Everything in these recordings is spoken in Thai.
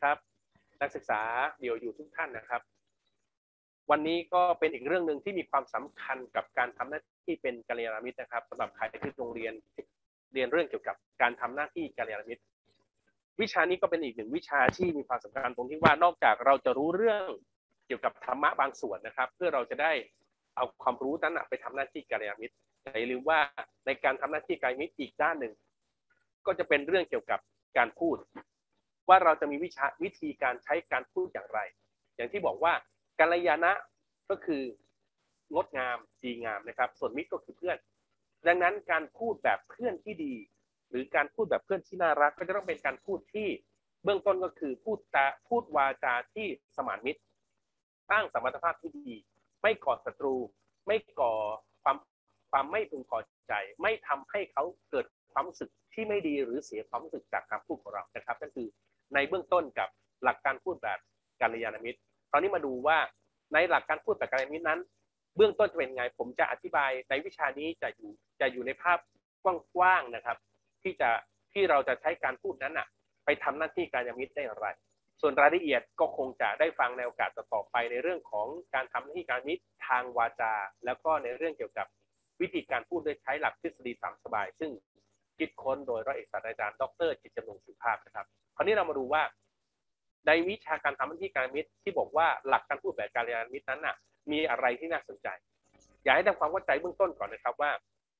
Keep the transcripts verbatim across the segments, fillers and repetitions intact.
ครับนักศึกษาเดี่ยวอยู่ทุกท่านนะครับวันนี้ก็เป็นอีกเรื่องหนึ่งที่มีความสำคัญกับการทำหน้าที่เป็นกัลยาณมิตรนะครับสำหรับใครที่โรงเรียนเรียนเรื่องเกี่ยวกับการทำหน้าที่กัลยาณมิตรวิชานี้ก็เป็นอีกหนึ่งวิชาที่มีความสำคัญตรงที่ว่านอกจากเราจะรู้เรื่องเกี่ยวกับธรรมะบางส่วนนะครับเพื่อเราจะได้เอาความรู้นั้นไปทำหน้าที่กัลยาณมิตรอย่าลืมว่าในการทำหน้าที่กัลยาณมิตรอีกด้านหนึ่งก็จะเป็นเรื่องเกี่ยวกับการพูดว่าเราจะมีวิชาวิธีการใช้การพูดอย่างไรอย่างที่บอกว่ากัลยาณะก็คืองดงามดีงามนะครับส่วนมิตรก็คือเพื่อนดังนั้นการพูดแบบเพื่อนที่ดีหรือการพูดแบบเพื่อนที่น่ารักก็จะต้องเป็นการพูดที่เบื้องต้นก็คือพูดจาพูดวาจาที่สมานมิตรสร้างสมรรถภาพที่ดีไม่ก่อศัตรูไม่ก่อความความไม่พึงพอใจไม่ทำให้เขาเกิดความรู้สึกที่ไม่ดีหรือเสียความรู้สึกจากคำพูดของเรานะครับนั่นคือในเบื้องต้นกับหลักการพูดแบบกัลยาณมิตรตอนนี้มาดูว่าในหลักการพูดแบบกัลยาณมิตรนั้นเบื้องต้นจะเป็นไงผมจะอธิบายในวิชานี้จะอยู่จะอยู่ในภาพกว้างๆนะครับที่จะที่เราจะใช้การพูดนั้นอ่ะไปทำหน้าที่กัลยาณมิตรได้อย่างไรส่วนรายละเอียดก็คงจะได้ฟังในโอกาสต่อไปในเรื่องของการทำหน้าที่กัลยาณมิตรทางวาจาแล้วก็ในเรื่องเกี่ยวกับวิธีการพูดโดยใช้หลักทฤษฎีสามสบายซึ่งคิดค้นโดยร้อยเอกศาสตราจารย์ดรจิตรจำนงสุภาพนะครับคราวนี้เรามาดูว่าในวิชาการทำหน้าที่กัลยาณมิตรที่บอกว่าหลักการพูดแบบกัลยาณมิตรนั้นน่ะมีอะไรที่น่าสนใจอยากให้ทำความเข้าใจเบื้องต้นก่อนนะครับว่า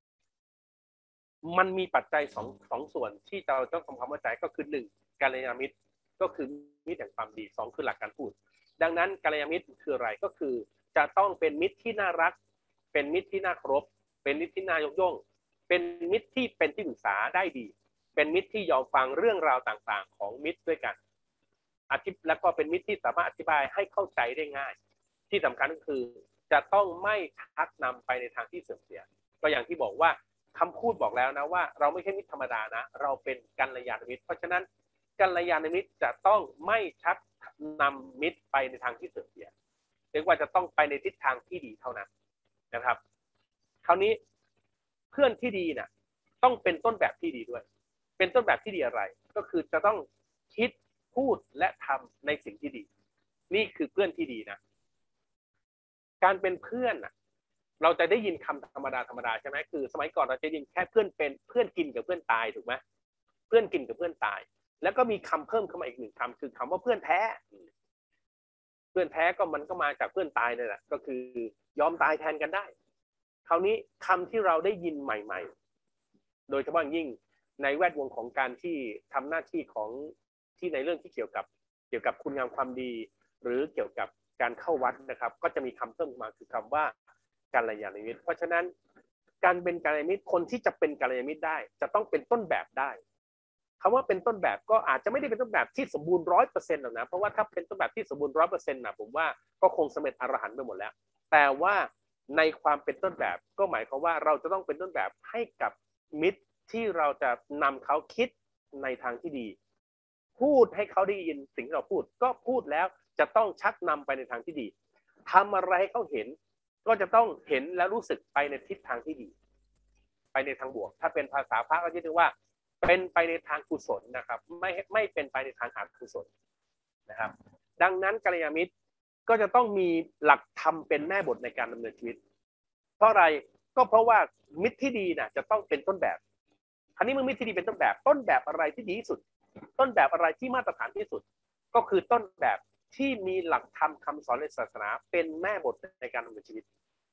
มันมีปัจจัยสองสองส่วนที่เราต้องทำความเข้าใจก็คือหนึ่งกัลยาณมิตรก็คือมิตรแห่งความดีสองคือหลักการพูดดังนั้นกัลยาณมิตรคืออะไรก็คือจะต้องเป็นมิตรที่น่ารักเป็นมิตรที่น่าเคารพเป็นมิตรที่น่ายกย่องเป็นมิตรที่เป็นที่ปรึกษาได้ดีเป็นมิตรที่ยอมฟังเรื่องราวต่างๆของมิตรด้วยกันอธิบแล้วก็เป็นมิตรที่สามารถอธิบายให้เข้าใจได้ง่ายที่สำคัญก็คือจะต้องไม่ชักนำไปในทางที่เสื่อมเสียก็อย่างที่บอกว่าคำพูดบอกแล้วนะว่าเราไม่ใช่มิตรธรรมดานะเราเป็นกัลยาณมิตรเพราะฉะนั้นกัลยาณมิตรจะต้องไม่ชักนำมิตรไปในทางที่เสื่อมเสียเรียกว่าจะต้องไปในทิศทางที่ดีเท่านั้นนะครับคราวนี้เพื่อนที่ดีน่ะต้องเป็นต้นแบบที่ดีด้วยเป็นต้นแบบที่ดีอะไรก็คือจะต้องคิดพูดและทำในสิ่งที่ดีนี่คือเพื่อนที่ดีนะการเป็นเพื่อนน่ะเราจะได้ยินคำธรรมดาธรรมดาใช่ไหมคือสมัยก่อนเราจะยินแค่เพื่อนเป็นเพื่อนกินกับเพื่อนตายถูกไหมเพื่อนกินกับเพื่อนตายแล้วก็มีคำเพิ่มเข้ามาอีกหนึ่งคำคือคำว่าเพื่อนแท้เพื่อนแท้ก็มันก็มาจากเพื่อนตายเลยแหละก็คือยอมตายแทนกันได้คราวนี้คำที่เราได้ยินใหม่ๆโดยเฉพาะยิ่งในแวดวงของการที่ทำหน้าที่ของที่ในเรื่องที่เกี่ยวกับเกี่ยวกับคุณงามความดีหรือเกี่ยวกับการเข้าวัดนะครับก็จะมีคำเพิ่มมาคือคำว่ากัลยาณมิตรเพราะฉะนั้นการเป็นกัลยาณมิตรคนที่จะเป็นกัลยาณมิตรได้จะต้องเป็นต้นแบบได้คำว่าเป็นต้นแบบก็อาจจะไม่ได้เป็นต้นแบบที่สมบูรณ์ร้อยเปอร์เซ็นต์หรอกนะเพราะว่าถ้าเป็นต้นแบบที่สมบูรณ์ร้อยเปอร์เซ็นต์นะผมว่าก็คงสำเร็จอรหันต์ไปหมดแล้วแต่ว่าในความเป็นต้นแบบก็หมายความว่าเราจะต้องเป็นต้นแบบให้กับมิตรที่เราจะนำเขาคิดในทางที่ดีพูดให้เขาได้ยินสิ่งที่เราพูดก็พูดแล้วจะต้องชักนำไปในทางที่ดีทำอะไรให้เขาเห็นก็จะต้องเห็นและรู้สึกไปในทิศทางที่ดีไปในทางบวกถ้าเป็นภาษาพระก็จะเรียกว่าเป็นไปในทางกุศลนะครับไม่ไม่เป็นไปในทางอกุศลนะครับดังนั้นกัลยาณมิตรก็จะต้องมีหลักธรรมเป็นแม่บทในการดำเนินชีวิตเพราะอะไรก็เพราะว่ามิตรที่ดีน่ะจะต้องเป็นต้นแบบคราวนี้เมื่อมิตรที่ดีเป็นต้นแบบต้นแบบอะไรที่ดีที่สุดต้นแบบอะไรที่มาตรฐานที่สุดก็คือต้นแบบที่มีหลักธรรมคำสอนในศาสนาเป็นแม่บทในการดำเนินชีวิต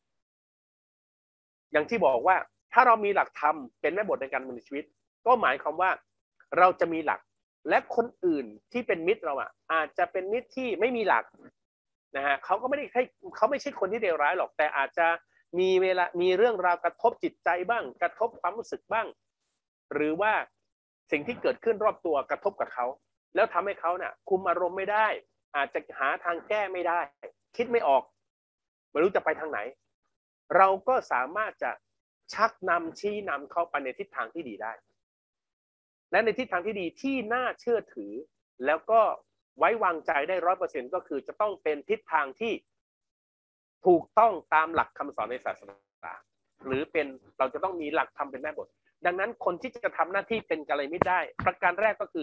อย่างที่บอกว่าถ้าเรามีหลักธรรมเป็นแม่บทในการดำเนินชีวิตก็หมายความว่าเราจะมีหลักและคนอื่นที่เป็นมิตรเราอ่ะอาจจะเป็นมิตรที่ไม่มีหลักนะฮะเขาก็ไม่ได้ใช่เขาไม่ใช่คนที่เลวร้ายหรอกแต่อาจจะมีเวลามีเรื่องราวกระทบจิตใจบ้างกระทบความรู้สึกบ้างหรือว่าสิ่งที่เกิดขึ้นรอบตัวกระทบกับเขาแล้วทำให้เขาเนี่ยคุมอารมณ์ไม่ได้อาจจะหาทางแก้ไม่ได้คิดไม่ออกไม่รู้จะไปทางไหนเราก็สามารถจะชักนำชี้นำเขาไปในทิศทางที่ดีได้และในทิศทางที่ดีที่น่าเชื่อถือแล้วก็ไว้วางใจได้ร้อยเปอร์เซ็นต์ก็คือจะต้องเป็นทิศทางที่ถูกต้องตามหลักคำสอนในศาสนาหรือเป็นเราจะต้องมีหลักธรรมเป็นแม่บทดังนั้นคนที่จะทำหน้าที่เป็นกัลยาณมิตรได้ประการแรกก็คือ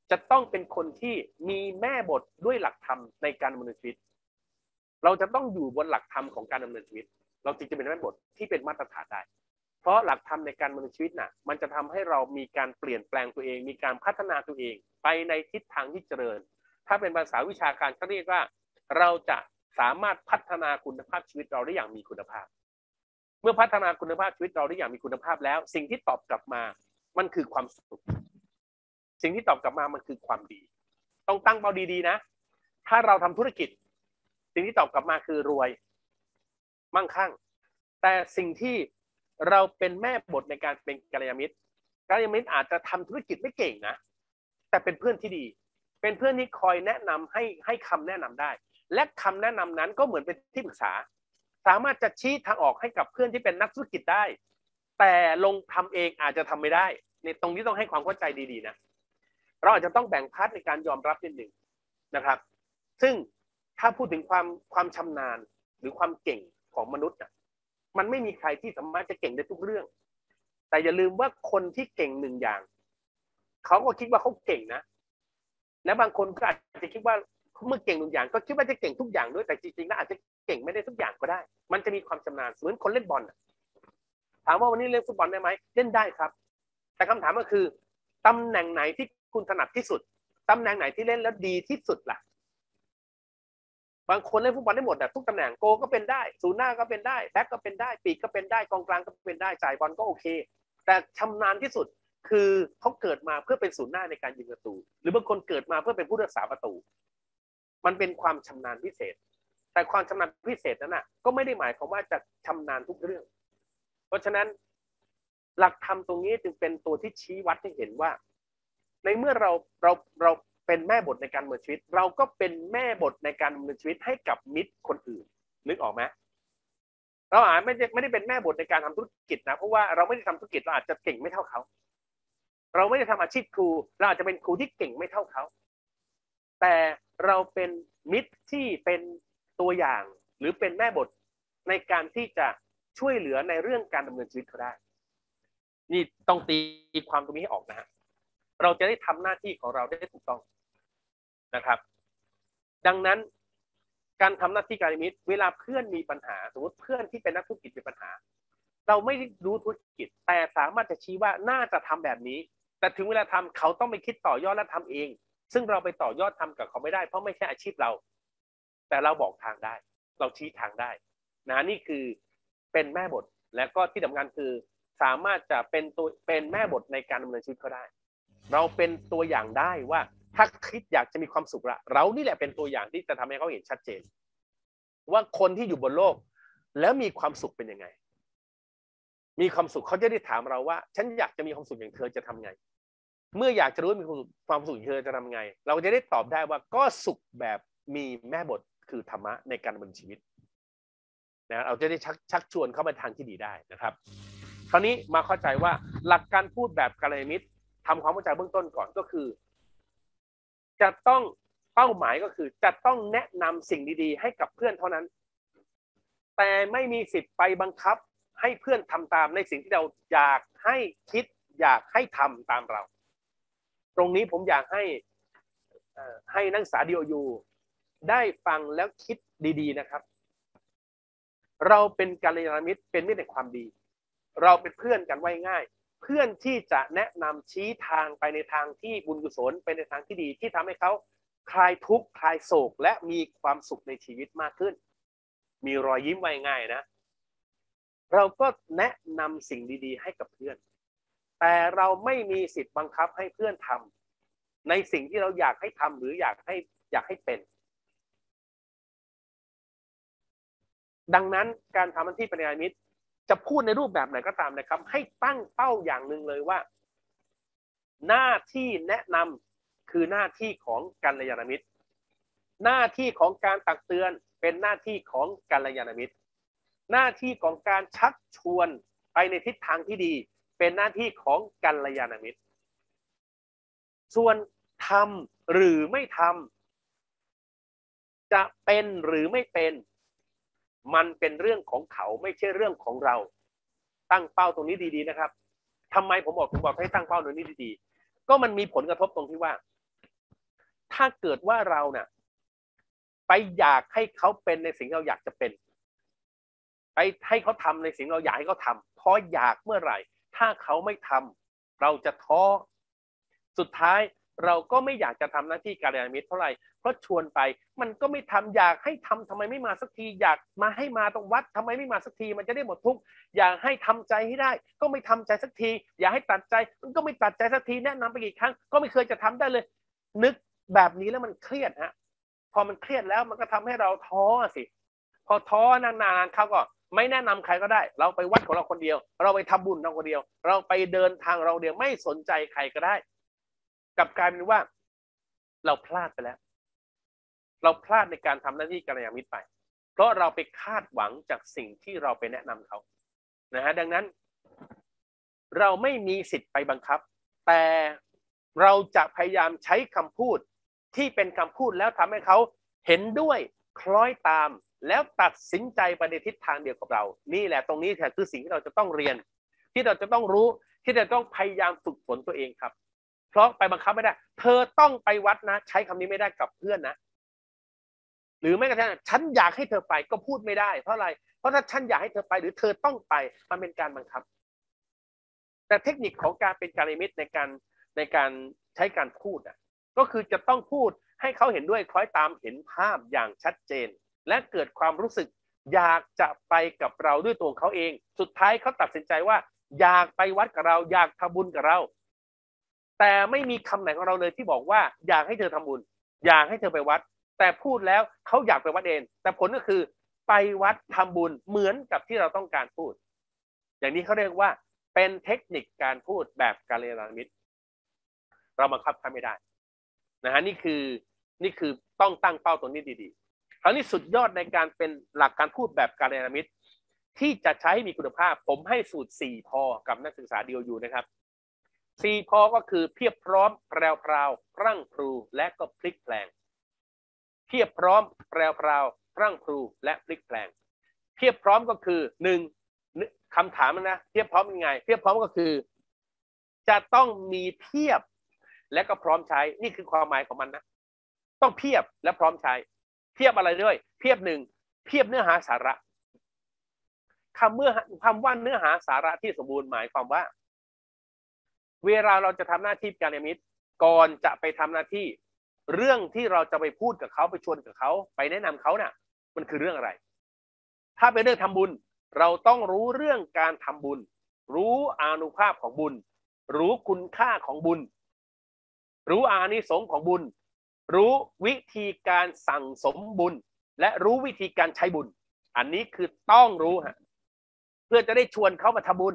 จะต้องเป็นคนที่มีแม่บทด้วยหลักธรรมในการดำเนินชีวิตเราจะต้องอยู่บนหลักธรรมของการดำเนินชีวิตเราจึงจะเป็นแม่บทที่เป็นมาตรฐานได้เพราะหลักธรรมในการดำเนินชีวิตน่ะมันจะทำให้เรามีการเปลี่ยนแปลงตัวเองมีการพัฒนาตัวเองไปในทิศทางที่เจริญถ้าเป็นภาษาวิชาการเขาเรียกว่าเราจะสามารถพัฒนาคุณภาพชีวิตเราได้อย่างมีคุณภาพเมื่อพัฒนาคุณภาพชีวิตเราได้อย่างมีคุณภาพแล้วสิ่งที่ตอบกลับมามันคือความสุขสิ่งที่ตอบกลับมามันคือความดีต้องตั้งเป้าดีๆนะถ้าเราทำธุรกิจสิ่งที่ตอบกลับมาคือรวยมั่งคั่งแต่สิ่งที่เราเป็นแม่บทในการเป็นกัลยาณมิตรกัลยาณมิตรอาจจะทำธุรกิจไม่เก่งนะแต่เป็นเพื่อนที่ดีเป็นเพื่อนที่คอยแนะนำให้ให้คำแนะนำได้และคำแนะนำนั้นก็เหมือนเป็นที่ปรึกษาสามารถจะชี้ทางออกให้กับเพื่อนที่เป็นนักธุรกิจได้แต่ลงทำเองอาจจะทำไม่ได้ในตรงนี้ต้องให้ความเข้าใจดีๆนะเราอาจจะต้องแบ่งพาร์ทในการยอมรับนิดหนึ่งนะครับซึ่งถ้าพูดถึงความความชำนาญหรือความเก่งของมนุษย์อ่ะมันไม่มีใครที่สามารถจะเก่งได้ทุกเรื่องแต่อย่าลืมว่าคนที่เก่งหนึ่งอย่างเขาก็คิดว่าเขาเก่งนะและบางคนก็อาจจะคิดว่าเมื่อเก่งหนึ่งอย่างก็คิดว่าจะเก่งทุกอย่างด้วยแต่จริงๆแล้วอาจจะเก่งไม่ได้ทุกอย่างก็ได้มันจะมีความชำนาญเหมือนคนเล่นบอลถามว่าวันนี้เล่นฟุตบอลได้ไหมเล่นได้ครับแต่คำถามก็คือตำแหน่งไหนที่คุณถนัดที่สุดตำแหน่งไหนที่เล่นแล้วดีที่สุดล่ะบางคนเล่นฟุตบอลได้หมดแต่ทุกตำแหน่งโกก็เป็นได้ศูนย์หน้าก็เป็นได้แบ็คก็เป็นได้ปีกก็เป็นได้กองกลางก็เป็นได้จ่ายบอลก็โอเคแต่ชำนาญที่สุดคือเขาเกิดมาเพื่อเป็นศูนย์หน้าในการยิงประตูหรือบางคนเกิดมาเพื่อเป็นผู้รักษาประตูมันเป็นความชำนาญพิเศษแต่ความชำนาญพิเศษนั้นน่ะก็ไม่ได้หมายความว่าจะชำนาญทุกเรื่องเพราะฉะนั้นหลักธรรมตรงนี้จึงเป็นตัวที่ชี้วัดให้เห็นว่าในเมื่อเราเราเราเป็นแม่บทในการดำเนินชีวิตเราก็เป็นแม่บทในการดำเนินชีวิตให้กับมิตรคนอื่นนึกออกไหมเราอาจไม่ได้ไม่ได้เป็นแม่บทในการทำธุรกิจนะเพราะว่าเราไม่ได้ทำธุรกิจเราอาจจะเก่งไม่เท่าเขาเราไม่ได้ทำอาชีพครูเราอาจจะเป็นครูที่เก่งไม่เท่าเขาแต่เราเป็นมิตรที่เป็นตัวอย่างหรือเป็นแม่บทในการที่จะช่วยเหลือในเรื่องการดำเนินชีวิตเขาได้นี่ต้องตีความตรงนี้ให้ออกนะฮะเราจะได้ทำหน้าที่ของเราได้ถูกต้องนะครับดังนั้นการทำหน้าที่การมิตรเวลาเพื่อนมีปัญหาสมมติเพื่อนที่เป็นนักธุรกิจมีปัญหาเราไม่รู้ธุรกิจแต่สามารถจะชี้ว่าน่าจะทำแบบนี้แต่ถึงเวลาทำเขาต้องไปคิดต่อยอดและทำเองซึ่งเราไปต่อยอดทำกับเขาไม่ได้เพราะไม่ใช่อาชีพเราแต่เราบอกทางได้เราชี้ทางได้นะนี่คือเป็นแม่บทและก็ที่สำคัญคือสามารถจะเป็นตัวเป็นแม่บทในการดำเนินชีวิตเขาได้เราเป็นตัวอย่างได้ว่าถ้าคิดอยากจะมีความสุขละเรานี่แหละเป็นตัวอย่างที่จะทำให้เขาเห็นชัดเจนว่าคนที่อยู่บนโลกแล้วมีความสุขเป็นยังไงมีความสุขเขาจะได้ถามเราว่าฉันอยากจะมีความสุขอย่างเธอจะทำไงเมื่ออยากจะรู้ว่ามีความสุขอย่างเธอจะทำไงเราจะได้ตอบได้ว่าก็สุขแบบมีแม่บทคือธรรมะในการดำเนินชีวิตนะเราจะได้ชักชักชวนเข้าไปทางที่ดีได้นะครับคราวนี้มาเข้าใจว่าหลักการพูดแบบกัลยาณมิตรทำความเข้าใจเบื้องต้นก่อนก็คือจะต้องเป้าหมายก็คือจะต้องแนะนำสิ่งดีๆให้กับเพื่อนเท่านั้นแต่ไม่มีสิทธิ์ไปบังคับให้เพื่อนทำตามในสิ่งที่เราอยากให้คิดอยากให้ทำตามเราตรงนี้ผมอยากให้ให้นักศึกษา ดี โอ ยู ได้ฟังแล้วคิดดีๆนะครับเราเป็นกัลยาณมิตรเป็นมิตรแห่งความดีเราเป็นเพื่อนกันไว้ง่ายเพื่อนที่จะแนะนำชี้ทางไปในทางที่บุญกุศลไปในทางที่ดีที่ทำให้เขาคลายทุกข์คลายโศกและมีความสุขในชีวิตมากขึ้นมีรอยยิ้มไว้ง่ายนะเราก็แนะนำสิ่งดีๆให้กับเพื่อนแต่เราไม่มีสิทธิ์บังคับให้เพื่อนทำในสิ่งที่เราอยากให้ทำหรืออยากให้อยากให้เป็นดังนั้นการทำหน้าที่กัลยาณมิตรจะพูดในรูปแบบไหนก็ตามนะครับให้ตั้งเป้าอย่างหนึ่งเลยว่าหน้าที่แนะนำคือหน้าที่ของกัลยาณมิตรหน้าที่ของการตักเตือนเป็นหน้าที่ของกัลยาณมิตรหน้าที่ของการชักชวนไปในทิศทางที่ดีเป็นหน้าที่ของกัลยาณมิตรส่วนทำหรือไม่ทำจะเป็นหรือไม่เป็นมันเป็นเรื่องของเขาไม่ใช่เรื่องของเราตั้งเป้าตรงนี้ดีๆนะครับทำไมผมบอกผมบอกให้ตั้งเป้าตรงนี้ดีๆก็มันมีผลกระทบตรงที่ว่าถ้าเกิดว่าเราเนี่ยไปอยากให้เขาเป็นในสิ่งเราอยากจะเป็นไปให้เขาทำในสิ่งเราอยากให้เขาทำเพราะอยากเมื่อไหร่ถ้าเขาไม่ทำเราจะท้อสุดท้ายเราก็ไม่อยากจะทำหน้าที่กัลยาณมิตรเท่าไหร่เพราะชวนไปมันก็ไม่ทำอยากให้ทำทำไมไม่มาสักทีอยากมาให้มาตรงวัดทำไมไม่มาสักทีมันจะได้หมดทุกอยากให้ทำใจให้ได้ก็ไม่ทำใจสักทีอยากให้ตัดใจมันก็ไม่ตัดใจสักทีแนะนำไปกี่ครั้งก็ไม่เคยจะทำได้เลยนึกแบบนี้แล้วมันเครียดฮะพอมันเครียดแล้วมันก็ทำให้เราท้อสิพอท้อนานๆเขาก็ไม่แนะนำใครก็ได้เราไปวัดของเราคนเดียวเราไปทำบุญเราคนเดียวเราไปเดินทางเราเดียวไม่สนใจใครก็ได้กลับกลายเป็นว่าเราพลาดไปแล้วเราพลาดในการทำหน้าที่กัลยาณมิตรไปเพราะเราไปคาดหวังจากสิ่งที่เราไปแนะนำเขานะฮะดังนั้นเราไม่มีสิทธิ์ไปบังคับแต่เราจะพยายามใช้คำพูดที่เป็นคำพูดแล้วทำให้เขาเห็นด้วยคล้อยตามแล้วตัดสินใจไปในทิศทางเดียวกับเรานี่แหละตรงนี้คือสิ่งที่เราจะต้องเรียนที่เราจะต้องรู้ที่เราต้องพยายามฝึกฝนตัวเองครับเพราะไปบังคับไม่ได้เธอต้องไปวัดนะใช้คำนี้ไม่ได้กับเพื่อนนะหรือแม้กระทั่งฉันอยากให้เธอไปก็พูดไม่ได้เพราะอะไรเพราะถ้าฉันอยากให้เธอไปหรือเธอต้องไปมันเป็นการบังคับแต่เทคนิคของการเป็นกัลยาณมิตรในการในการใช้การพูดอ่ะก็คือจะต้องพูดให้เขาเห็นด้วยคล้อยตามเห็นภาพอย่างชัดเจนและเกิดความรู้สึกอยากจะไปกับเราด้วยตัวเขาเองสุดท้ายเขาตัดสินใจว่าอยากไปวัดกับเราอยากทำบุญกับเราแต่ไม่มีคำไหนของเราเลยที่บอกว่าอยากให้เธอทำบุญอยากให้เธอไปวัดแต่พูดแล้วเขาอยากไปวัดเองแต่ผลก็คือไปวัดทำบุญเหมือนกับที่เราต้องการพูดอย่างนี้เขาเรียกว่าเป็นเทคนิคการพูดแบบกัลยาณมิตรเราบังคับเขาไม่ได้นะฮะนี่คือนี่คือต้องตั้งเป้าตรงนี้ดีๆคราวนี้สุดยอดในการเป็นหลักการพูดแบบกัลยาณมิตรที่จะใช้ให้มีคุณภาพผมให้สูตรสี่พอกับนักศึกษาดี โอ ยูนะครับสี่พอก็คือเพียบพร้อมแปรวพราวพรั่งพรูและก็พลิกแปลงเพียบพร้อมแปรวพราวพรั่งพรูและพลิกแปลงเพียบพร้อมก็คือหนึ่งคำถามนะเพียบพร้อมยังไงเพียบพร้อมก็คือจะต้องมีเพียบและก็พร้อมใช้นี่คือความหมายของมันนะต้องเพียบและพร้อมใช้เพียบอะไรด้วยเพียบหนึ่งเพียบเนื้อหาสาระคำเมื่อคำว่าเนื้อหาสาระที่สมบูรณ์หมายความว่าเวลาเราจะทำหน้าที่กัลยาณมิตรก่อนจะไปทำหน้าที่เรื่องที่เราจะไปพูดกับเขาไปชวนกับเขาไปแนะนำเขาเนี่ยมันคือเรื่องอะไรถ้าเป็นเรื่องทำบุญเราต้องรู้เรื่องการทำบุญรู้อานุภาพของบุญรู้คุณค่าของบุญรู้อานิสงส์ของบุญรู้วิธีการสั่งสมบุญและรู้วิธีการใช้บุญอันนี้คือต้องรู้ฮะเพื่อจะได้ชวนเขามาทำบุญ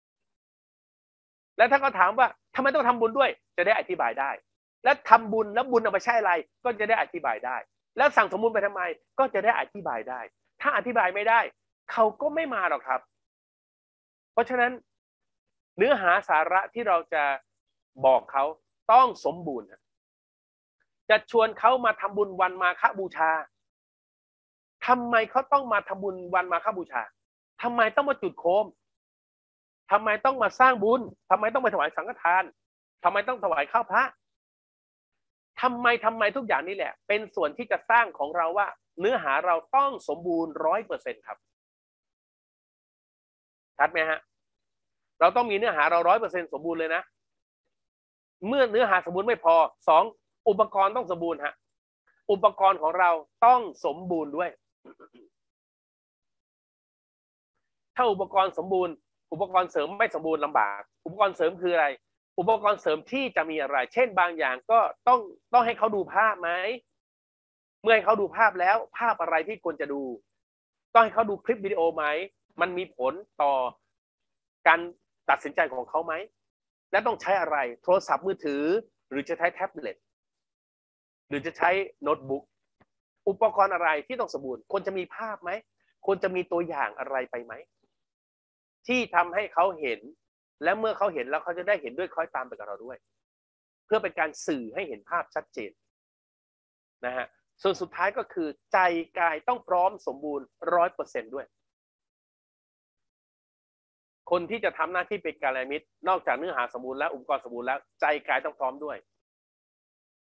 แล้วถ้าเขาถามว่าทำไมต้องทำบุญด้วยจะได้อธิบายได้แล้วทำบุญแล้วบุญเอาไปใช้อะไรก็จะได้อธิบายได้แล้วสั่งสมบุญไปทำไมก็จะได้อธิบายได้ถ้าอธิบายไม่ได้เขาก็ไม่มาหรอกครับเพราะฉะนั้นเนื้อหาสาระที่เราจะบอกเขาต้องสมบูรณ์จะชวนเขามาทำบุญวันมาฆบูชาทำไมเขาต้องมาทำบุญวันมาฆบูชาทำไมต้องมาจุดโคมทำไมต้องมาสร้างบุญทำไมต้องไปถวายสังฆทานทำไมต้องถวายข้าวพระทำไมทำไมทุกอย่างนี้แหละเป็นส่วนที่จะสร้างของเราว่าเนื้อหาเราต้องสมบูรณ์ร้อยเปอร์เซ็นต์ครับชัดไหมฮะเราต้องมีเนื้อหาเราร้อยเปอร์เซ็นต์สมบูรณ์เลยนะเมื่อเนื้อหาสมบูรณ์ไม่พอสองอุปกรณ์ต้องสมบูรณ์ฮะอุปกรณ์ของเราต้องสมบูรณ์ด้วยถ้าอุปกรณ์สมบูรณ์อุปกรณ์เสริมไม่สมบูรณ์ลำบากอุปกรณ์เสริมคืออะไรอุปกรณ์เสริมที่จะมีอะไรเช่นบางอย่างก็ต้องต้องให้เขาดูภาพไหมเมื่อให้เขาดูภาพแล้วภาพอะไรที่ควรจะดูต้องให้เขาดูคลิปวิดีโอไหมมันมีผลต่อการตัดสินใจของเขาไหมและต้องใช้อะไรโทรศัพท์มือถือหรือจะใช้แท็บเล็ตหรือจะใช้โน้ตบุ๊กอุปกรณ์อะไรที่ต้องสมบูรณ์ควรจะมีภาพไหมควรจะมีตัวอย่างอะไรไปไหมที่ทำให้เขาเห็นและเมื่อเขาเห็นแล้วเขาจะได้เห็นด้วยคล้อยตามไปกับเราด้วยเพื่อเป็นการสื่อให้เห็นภาพชัดเจนนะฮะส่วนสุดท้ายก็คือใจกายต้องพร้อมสมบูรณ์ร้อยเปอร์เซ็นต์ด้วยคนที่จะทำหน้าที่เป็นกัลยาณมิตรนอกจากเนื้อหาสมบูรณ์แล้วอุปกรณ์สมบูรณ์แล้วใจกายต้องพร้อมด้วย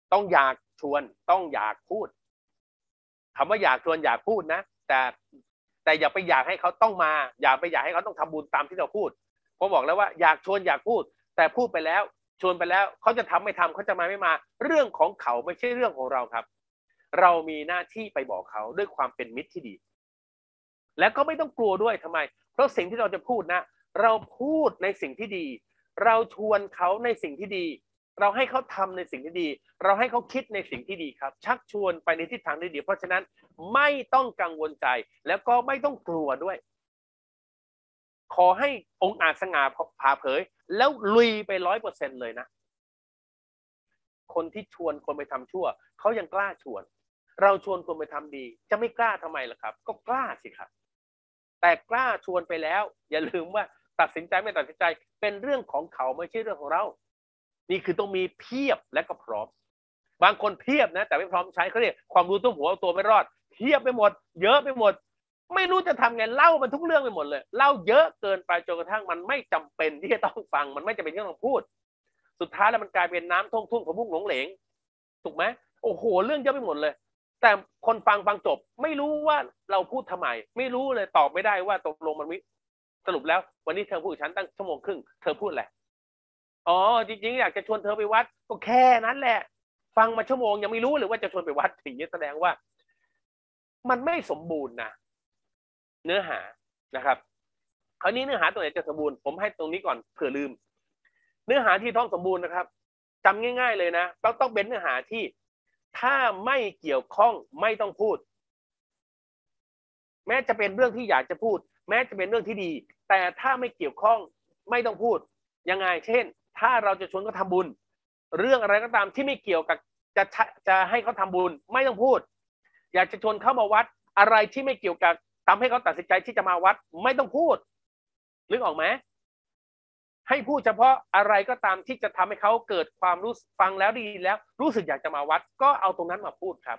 ต้องอยากชวนต้องอยากพูดคำว่าอยากชวนอยากพูดนะแต่แต่อย่าไปอยากให้เขาต้องมาอย่าไปอยากให้เขาต้องทำบุญตามที่เราพูดผมบอกแล้วว่าอยากชวนอยากพูดแต่พูดไปแล้วชวนไปแล้วเขาจะทำไม่ทำเขาจะมาไม่มาเรื่องของเขาไม่ใช่เรื่องของเราครับเรามีหน้าที่ไปบอกเขาด้วยความเป็นมิตรที่ดีแล้วก็ไม่ต้องกลัวด้วยทำไมเพราะสิ่งที่เราจะพูดนะเราพูดในสิ่งที่ดีเราชวนเขาในสิ่งที่ดีเราให้เขาทำในสิ่งที่ดีเราให้เขาคิดในสิ่งที่ดีครับชักชวนไปในทิศทางที่ดีเพราะฉะนั้นไม่ต้องกังวลใจแล้วก็ไม่ต้องกลัวด้วยขอให้องค์อาจสง่าผ่าเผยแล้วลุยไปร้อยเปอร์เซ็นต์เลยนะคนที่ชวนคนไปทำชั่วเขายังกล้าชวนเราชวนคนไปทำดีจะไม่กล้าทำไมล่ะครับก็กล้าสิครับแต่กล้าชวนไปแล้วอย่าลืมว่าตัดสินใจไม่ตัดสินใจเป็นเรื่องของเขาไม่ใช่เรื่องของเรานี่คือต้องมีเพียบและก็พร้อมบางคนเพียบนะแต่ไม่พร้อมใช้เขาเรียกความรู้ตุ้มหัวตัวไม่รอดเพียบไปหมดเยอะไปหมดไม่รู้จะทำไงเล่ามันทุกเรื่องไปหมดเลยเล่าเยอะเกินไปจนกระทั่งมันไม่จำเป็นที่จะต้องฟังมันไม่จำเป็นที่ต้องพูดสุดท้ายแล้วมันกลายเป็นน้ำท่วมทุ่งพะมุกหลงเหลงถูกไหมโอ้โหเรื่องเยอะไปหมดเลยแต่คนฟังฟังจบไม่รู้ว่าเราพูดทำไมไม่รู้เลยตอบไม่ได้ว่าตกลงมันสรุปแล้ววันนี้เธอพูดฉันตั้งชั่วโมงครึ่งเธอพูดแหละอ๋อจริงๆอยากจะชวนเธอไปวัดก็แค่นั้นแหละฟังมาชั่วโมงยังไม่รู้หรือว่าจะชวนไปวัดอย่างนี้แสดงว่ามันไม่สมบูรณ์นะเนื้อหานะครับคราวนี้เนื้อหาตัวไหนจะสมบูรณ์ผมให้ตรงนี้ก่อนเผื่อลืมเนื้อหาที่ต้องสมบูรณ์นะครับจำง่ายๆเลยนะต้องต้องเป็นเนื้อหาที่ถ้าไม่เกี่ยวข้องไม่ต้องพูดแม้จะเป็นเรื่องที่อยากจะพูดแม้จะเป็นเรื่องที่ดีแต่ถ้าไม่เกี่ยวข้องไม่ต้องพูดยังไงเช่นถ้าเราจะชวนเขาทำบุญเรื่องอะไรก็ตามที่ไม่เกี่ยวกับจะจะให้เขาทำบุญไม่ต้องพูดอยากจะชวนเขามาวัดอะไรที่ไม่เกี่ยวกับทำให้เขาตัดสินใจที่จะมาวัดไม่ต้องพูดนึกออกไหมให้พูดเฉพาะอะไรก็ตามที่จะทำให้เขาเกิดความรู้ฟังแล้วดีแล้วรู้สึกอยากจะมาวัดก็เอาตรงนั้นมาพูดครับ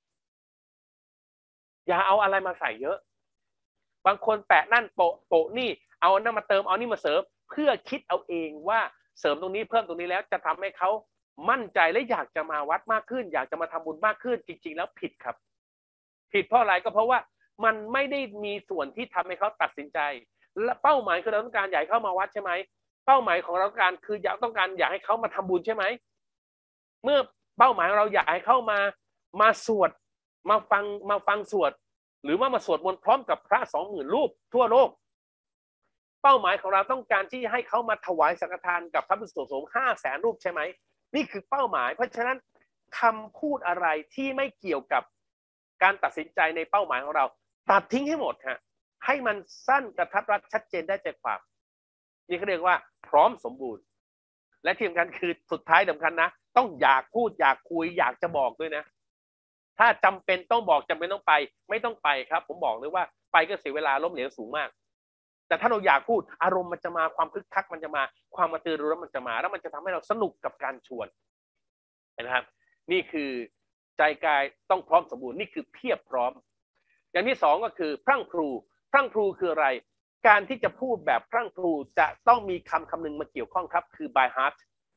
อย่าเอาอะไรมาใส่เยอะบางคนแปะนั่นโปะโปะนี่เอานั่นมาเติมเอานี่มาเสริมเพื่อคิดเอาเองว่าเสริมตรงนี้เพิ่มตรงนี้แล้วจะทำให้เขามั่นใจและอยากจะมาวัดมากขึ้นอยากจะมาทำบุญมากขึ้นจริงๆแล้วผิดครับผิดเพราะอะไรก็เพราะว่ามันไม่ได้มีส่วนที่ทำให้เขาตัดสินใจและเป้าหมายคือเราต้องการอยากให้เขามาวัดใช่ไหมเป้าหมายของเราการคืออยากต้องการอยากให้เขามาทำบุญใช่ไหมเมื่อเป้าหมายของเราอยากให้เขามามาสวดมาฟังมาฟังสวดหรือว่ามาสวดมนต์พร้อมกับพระสองหมื่นรูปทั่วโลกเป้าหมายของเราต้องการที่ให้เขามาถวายสังฆทานกับพระภิกษุสงฆ์ห้าแสนรูปใช่ไหมนี่คือเป้าหมายเพราะฉะนั้นคำพูดอะไรที่ไม่เกี่ยวกับการตัดสินใจในเป้าหมายของเราตัดทิ้งให้หมดฮะให้มันสั้นกระทัดรัดชัดเจนได้ใจความนี่เขาเรียกว่าพร้อมสมบูรณ์และที่สำคัญคือสุดท้ายสำคัญนะต้องอยากพูดอยากคุยอยากจะบอกด้วยนะถ้าจำเป็นต้องบอกจำเป็นต้องไปไม่ต้องไปครับผมบอกเลยว่าไปก็เสียเวลาล้มเหลวสูงมากแต่ถ้าเราอยากพูดอารมณ์มันจะมาความคึกคักมันจะมาความกระตือรือร้นมันจะมาแล้วมันจะทำให้เราสนุกกับการชวนนะครับนี่คือใจกายต้องพร้อมสมบูรณ์นี่คือเพียบพร้อมอย่างที่สองก็คือพรั่งพรูพรั่งพรูคืออะไรการที่จะพูดแบบพรั่งพรูจะต้องมีคำคำหนึ่งมาเกี่ยวข้องครับคือ by heart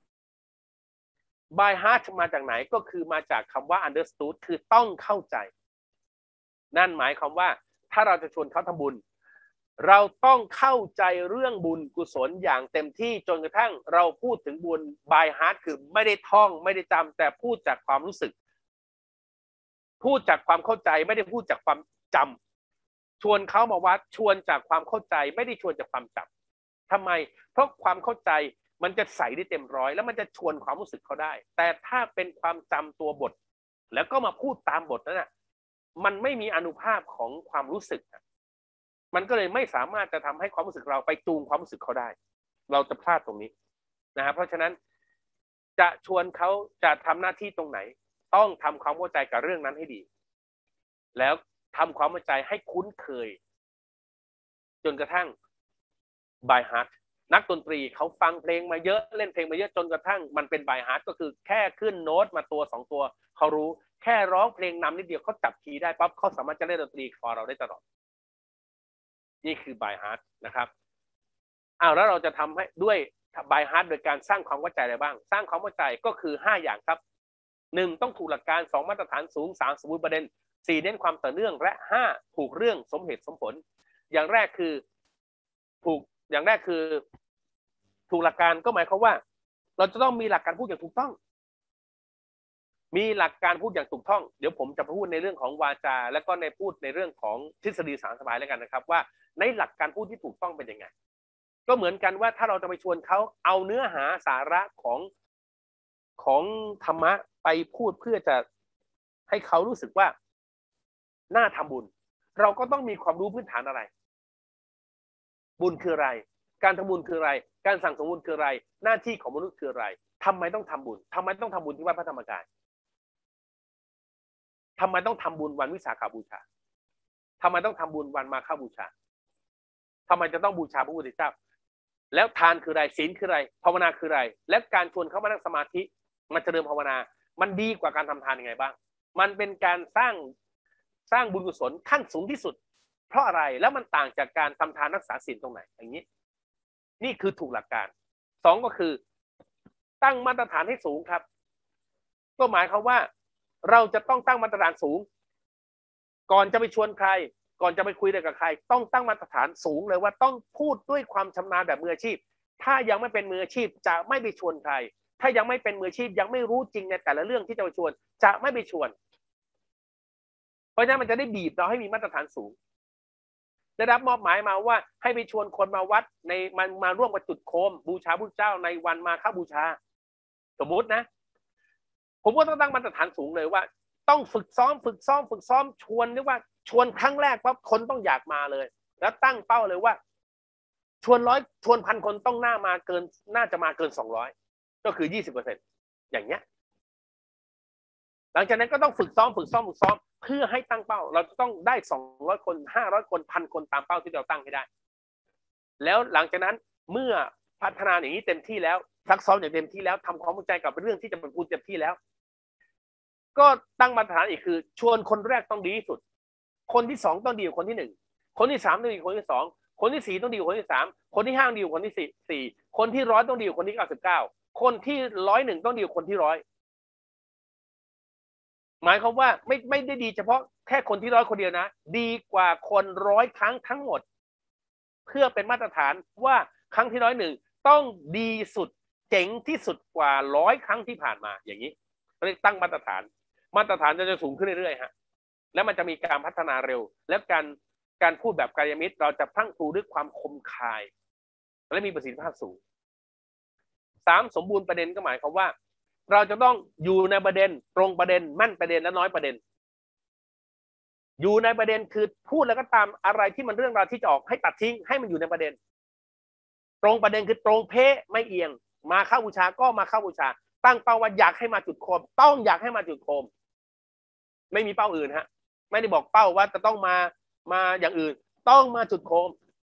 by heart มาจากไหนก็คือมาจากคำว่า understood คือต้องเข้าใจนั่นหมายความว่าถ้าเราจะชวนเขาทำบุญเราต้องเข้าใจเรื่องบุญกุศลอย่างเต็มที่จนกระทั่งเราพูดถึงบุญ by heart คือไม่ได้ท่องไม่ได้จำแต่พูดจากความรู้สึกพูดจากความเข้าใจไม่ได้พูดจากความจำชวนเขามาวัดชวนจากความเข้าใจไม่ได้ชวนจากความจำทำไมเพราะความเข้าใจมันจะใส่ได้เต็มร้อยแล้วมันจะชวนความรู้สึกเขาได้แต่ถ้าเป็นความจำตัวบทแล้วก็มาพูดตามบทนั้นน่ะมันไม่มีอานุภาพของความรู้สึกมันก็เลยไม่สามารถจะทำให้ความรู้สึกเราไปจูงความรู้สึกเขาได้เราจะพลาดตรงนี้นะฮะเพราะฉะนั้นจะชวนเขาจะทำหน้าที่ตรงไหนต้องทำความเข้าใจกับเรื่องนั้นให้ดีแล้วทำความเข้าใจให้คุ้นเคยจนกระทั่ง by heart นักดนตรีเขาฟังเพลงมาเยอะเล่นเพลงมาเยอะจนกระทั่งมันเป็น by heart ก็คือแค่ขึ้นโน้ตมาตัวสองตัวเขารู้แค่ร้องเพลงนำนิดเดียวเขาจับคีย์ได้ปั๊บเขาสามารถจะเล่นดนตรีคอเราได้ตลอดนี่คือ by heart นะครับอ้าวแล้วเราจะทำให้ด้วย by heart โดยการสร้างความเข้าใจอะไรบ้างสร้างความเข้าใจก็คือห้าอย่างครับหนึ่งต้องถูกหลักการสองมาตรฐานสูงสามสมบูรณ์ประเด็นสี่เน้นความต่อเนื่องและห้าถูกเรื่องสมเหตุสมผลอย่างแรกคือถูกอย่างแรกคือถูกหลักการก็หมายความว่าเราจะต้องมีหลักการพูดอย่างถูกต้องมีหลักการพูดอย่างถูกต้องเดี๋ยวผมจะพูดในเรื่องของวาจาแล้วก็ในพูดในเรื่องของทฤษฎีสารสบายแล้วกันนะครับว่าในหลักการพูดที่ถูกต้องเป็นยังไงก็เหมือนกันว่าถ้าเราจะไปชวนเขาเอาเนื้อหาสาระของของธรรมะไปพูดเพื่อจะให้เขารู้สึกว่าน่าทำบุญเราก็ต้องมีความรู้พื้นฐานอะไรบุญคืออะไรการทำบุญคืออะไรการสั่งสมบุญคืออะไรหน้าที่ของมนุษย์คืออะไรทำไมต้องทำบุญทำไมต้องทำบุญที่วัดพระธรรมกายทำไมต้องทำบุญวันวิสาขบูชาทำไมต้องทำบุญวันมาฆบูชาทำไมจะต้องบูชาพระพุทธเจ้าแล้วทานคืออะไรศีลคืออะไรภาวนาคืออะไรและการชวนเขามานั่งสมาธิมาเจริญภาวนามันดีกว่าการทำทานยังไงบ้างมันเป็นการสร้างสร้างบุญกุศลขั้นสูงที่สุดเพราะอะไรแล้วมันต่างจากการทำทานรักษาศีลตรงไหนอย่างนี้นี่คือถูกหลักการสองก็คือตั้งมาตรฐานให้สูงครับก็หมายความว่าเราจะต้องตั้งมาตรฐานสูงก่อนจะไปชวนใครก่อนจะไปคุยกับใครต้องตั้งมาตรฐานสูงเลยว่าต้องพูดด้วยความชำนาญแบบมืออาชีพถ้ายังไม่เป็นมืออาชีพจะไม่ไปชวนใครถ้ายังไม่เป็นมืออาชีพยังไม่รู้จริงในแต่ละเรื่องที่จะไปชวนจะไม่ไปชวนเพราะฉะนั้นมันจะได้บีบเราให้มีมาตรฐานสูงได้รับมอบหมายมาว่าให้ไปชวนคนมาวัดในมันมาร่วมกับจุดโคมบูชาพระเจ้าในวันมาฆบูชาสมมุตินะผมก็ต้องตั้งมาตรฐานสูงเลยว่าต้องฝึกซ้อมฝึกซ้อมฝึกซ้อมชวนเรียกว่าชวนครั้งแรกปั๊บคนต้องอยากมาเลยแล้วตั้งเป้าเลยว่าชวนร้อยชวนพันคนต้องหน้ามาเกินน่าจะมาเกินสองร้อยก็คือยี่สิบเปอร์เซ็นต์อย่างเงี้ยหลังจากนั้นก็ต้องฝึกซ้อมฝึกซ้อมฝึกซ้อมเพื่อให้ตั้งเป้าเราจะต้องได้สองร้อยคนห้าร้อยคนพันคนตามเป้าที่เราตั้งให้ได้แล้วหลังจากนั้นเมื่อพัฒนาอย่างนี้เต็มที่แล้วซักซ้อมอย่างเต็มที่แล้วทำความเข้าใจกับเรื่องที่จะเป็นพูดเต็มที่แล้วก็ตั้งมาตรฐานอีกคือชวนคนแรกต้องดีที่สุดคนที่สองต้องดีกว่าคนที่หนึ่งคนที่สามต้องดีกว่าคนที่สองคนที่สี่ต้องดีกว่าคนที่สามคนที่ห้าดีกว่าคนที่สี่คนที่ร้อยต้องดีกว่าคนที่เก้าสิบเก้าคนที่ร้อยหนึ่งต้องดีกว่าคนที่ร้อยหมายความว่าไม่ไม่ได้ดีเฉพาะแค่คนที่ร้อยคนเดียวนะดีกว่าคนร้อยครั้งทั้งหมดเพื่อเป็นมาตรฐานว่าครั้งที่ร้อยหนึ่งต้องดีสุดเจ๋งที่สุดกว่าร้อยครั้งที่ผ่านมาอย่างนี้เรียกตั้งมาตรฐานมาตรฐานจะจะสูงขึ้นเรื่อยๆฮะแล้วมันจะมีการพัฒนาเร็วและการการพูดแบบกายมิตรเราจะพรั่งพรูด้วยความคมคายและมีประสิทธิภาพสูงสามสมบูรณ์ประเด็นก็หมายความว่าเราจะต้องอยู่ในประเด็นตรงประเด็นมั่นประเด็นและน้อยประเด็นอยู่ในประเด็นคือพูดแล้วก็ตามอะไรที่มันเรื่องราวที่จะออกให้ตัดทิ้งให้มันอยู่ในประเด็นตรงประเด็นคือตรงเป๊ะไม่เอียงมาเข้าบูชาก็มาเข้าบูชาตั้งเป้าว่าอยากให้มาจุดโคมต้องอยากให้มาจุดโคมไม่มีเป้าอื่นฮะไม่ได้บอกเป้าว่าจะต้องมามาอย่างอื่นต้องมาจุดโคม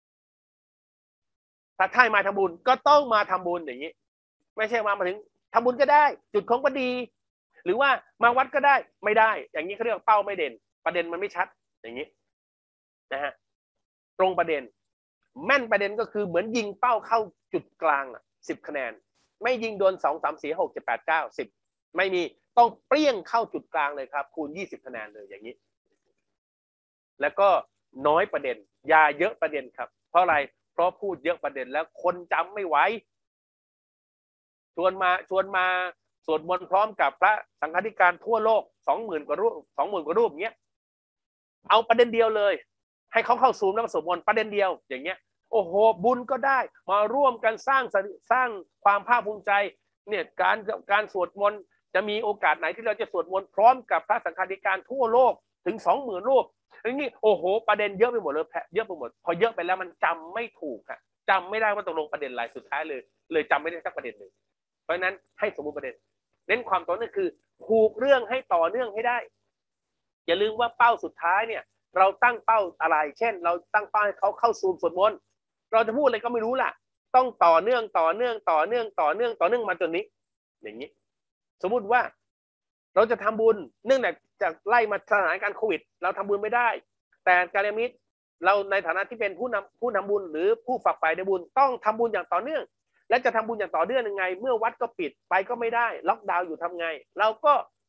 ถ้าท่ายมาทำบุญก็ต้องมาทำบุญอย่างนี้ไม่ใช่ว่ามาถึงทำบุญก็ได้จุดโคมก็ดีหรือว่ามาวัดก็ได้ไม่ได้อย่างนี้เขาเรียกเป้าไม่เด่นประเด็นมันไม่ชัดอย่างนี้นะฮะตรงประเด็นแม่นประเด็นก็คือเหมือนยิงเป้าเข้าจุดกลางอ่ะสิบคะแนนไม่ยิงโดนสองสามสี่หกเจ็ดแปดเก้าสิบไม่มีต้องเปรี้ยงเข้าจุดกลางเลยครับคูณยี่สิบคะแนนเลยอย่างนี้แล้วก็น้อยประเด็นอย่าเยอะประเด็นครับเพราะอะไรเพราะพูดเยอะประเด็นแล้วคนจำไม่ไหวชวนมาชวนมาสวดมนต์พร้อมกับพระสังฆาธิการทั่วโลกสองหมื่นกว่ารูปสองหมื่นกว่ารูปเงี้ยเอาประเด็นเดียวเลยให้เขาเข้าซูมแล้วก็สวดมนต์ประเด็นเดียวอย่างเงี้ยโอ้โหบุญก็ได้มาร่วมกันสร้างสร้างความภาคภูมิใจเนี่ยการการสวดมนต์จะมีโอกาสไหนที่เราจะสวดมนต์พร้อมกับพระสังฆาธิการทั่วโลกถึงสองหมื่นรูปอย่างนี้โอ้โหประเด็นเยอะไปหมดเลยเยอะไปหมดพอเยอะไปแล้วมันจำไม่ถูกค่ะจำไม่ได้ว่าตกลงประเด็นอะไรสุดท้ายเลยเลยจำไม่ได้สักประเด็นหนึ่งเพราะฉะนั้นให้สมมุติประเด็นเน้นความต่อเนื่องคือผูกเรื่องให้ต่อเนื่องให้ได้อย่าลืมว่าเป้าสุดท้ายเนี่ยเราตั้งเป้าอะไรเช่นเราตั้งเป้าให้เขาเข้าซูมสวดมนต์เราจะพูดอะไรก็ไม่รู้ล่ะต้องต่อเนื่องต่อเนื่องต่อเนื่องต่อเนื่องต่อเนื่องมาจนนี้อย่างนี้สมมุติว่าเราจะทำบุญเนื่องจากจากไล่มาสถานการณ์โควิดเราทำบุญไม่ได้แต่กัลยาณมิตรเราในฐานะที่เป็นผู้นำผู้นำบุญหรือผู้ฝักใฝ่ในบุญต้องทำบุญอย่างต่อเนื่องและจะทำบุญอย่างต่อเนื่องยังไงเมื่อวัดก็ปิดไปก็ไม่ได้ล็อกดาวน์อยู่ทำไงเราก็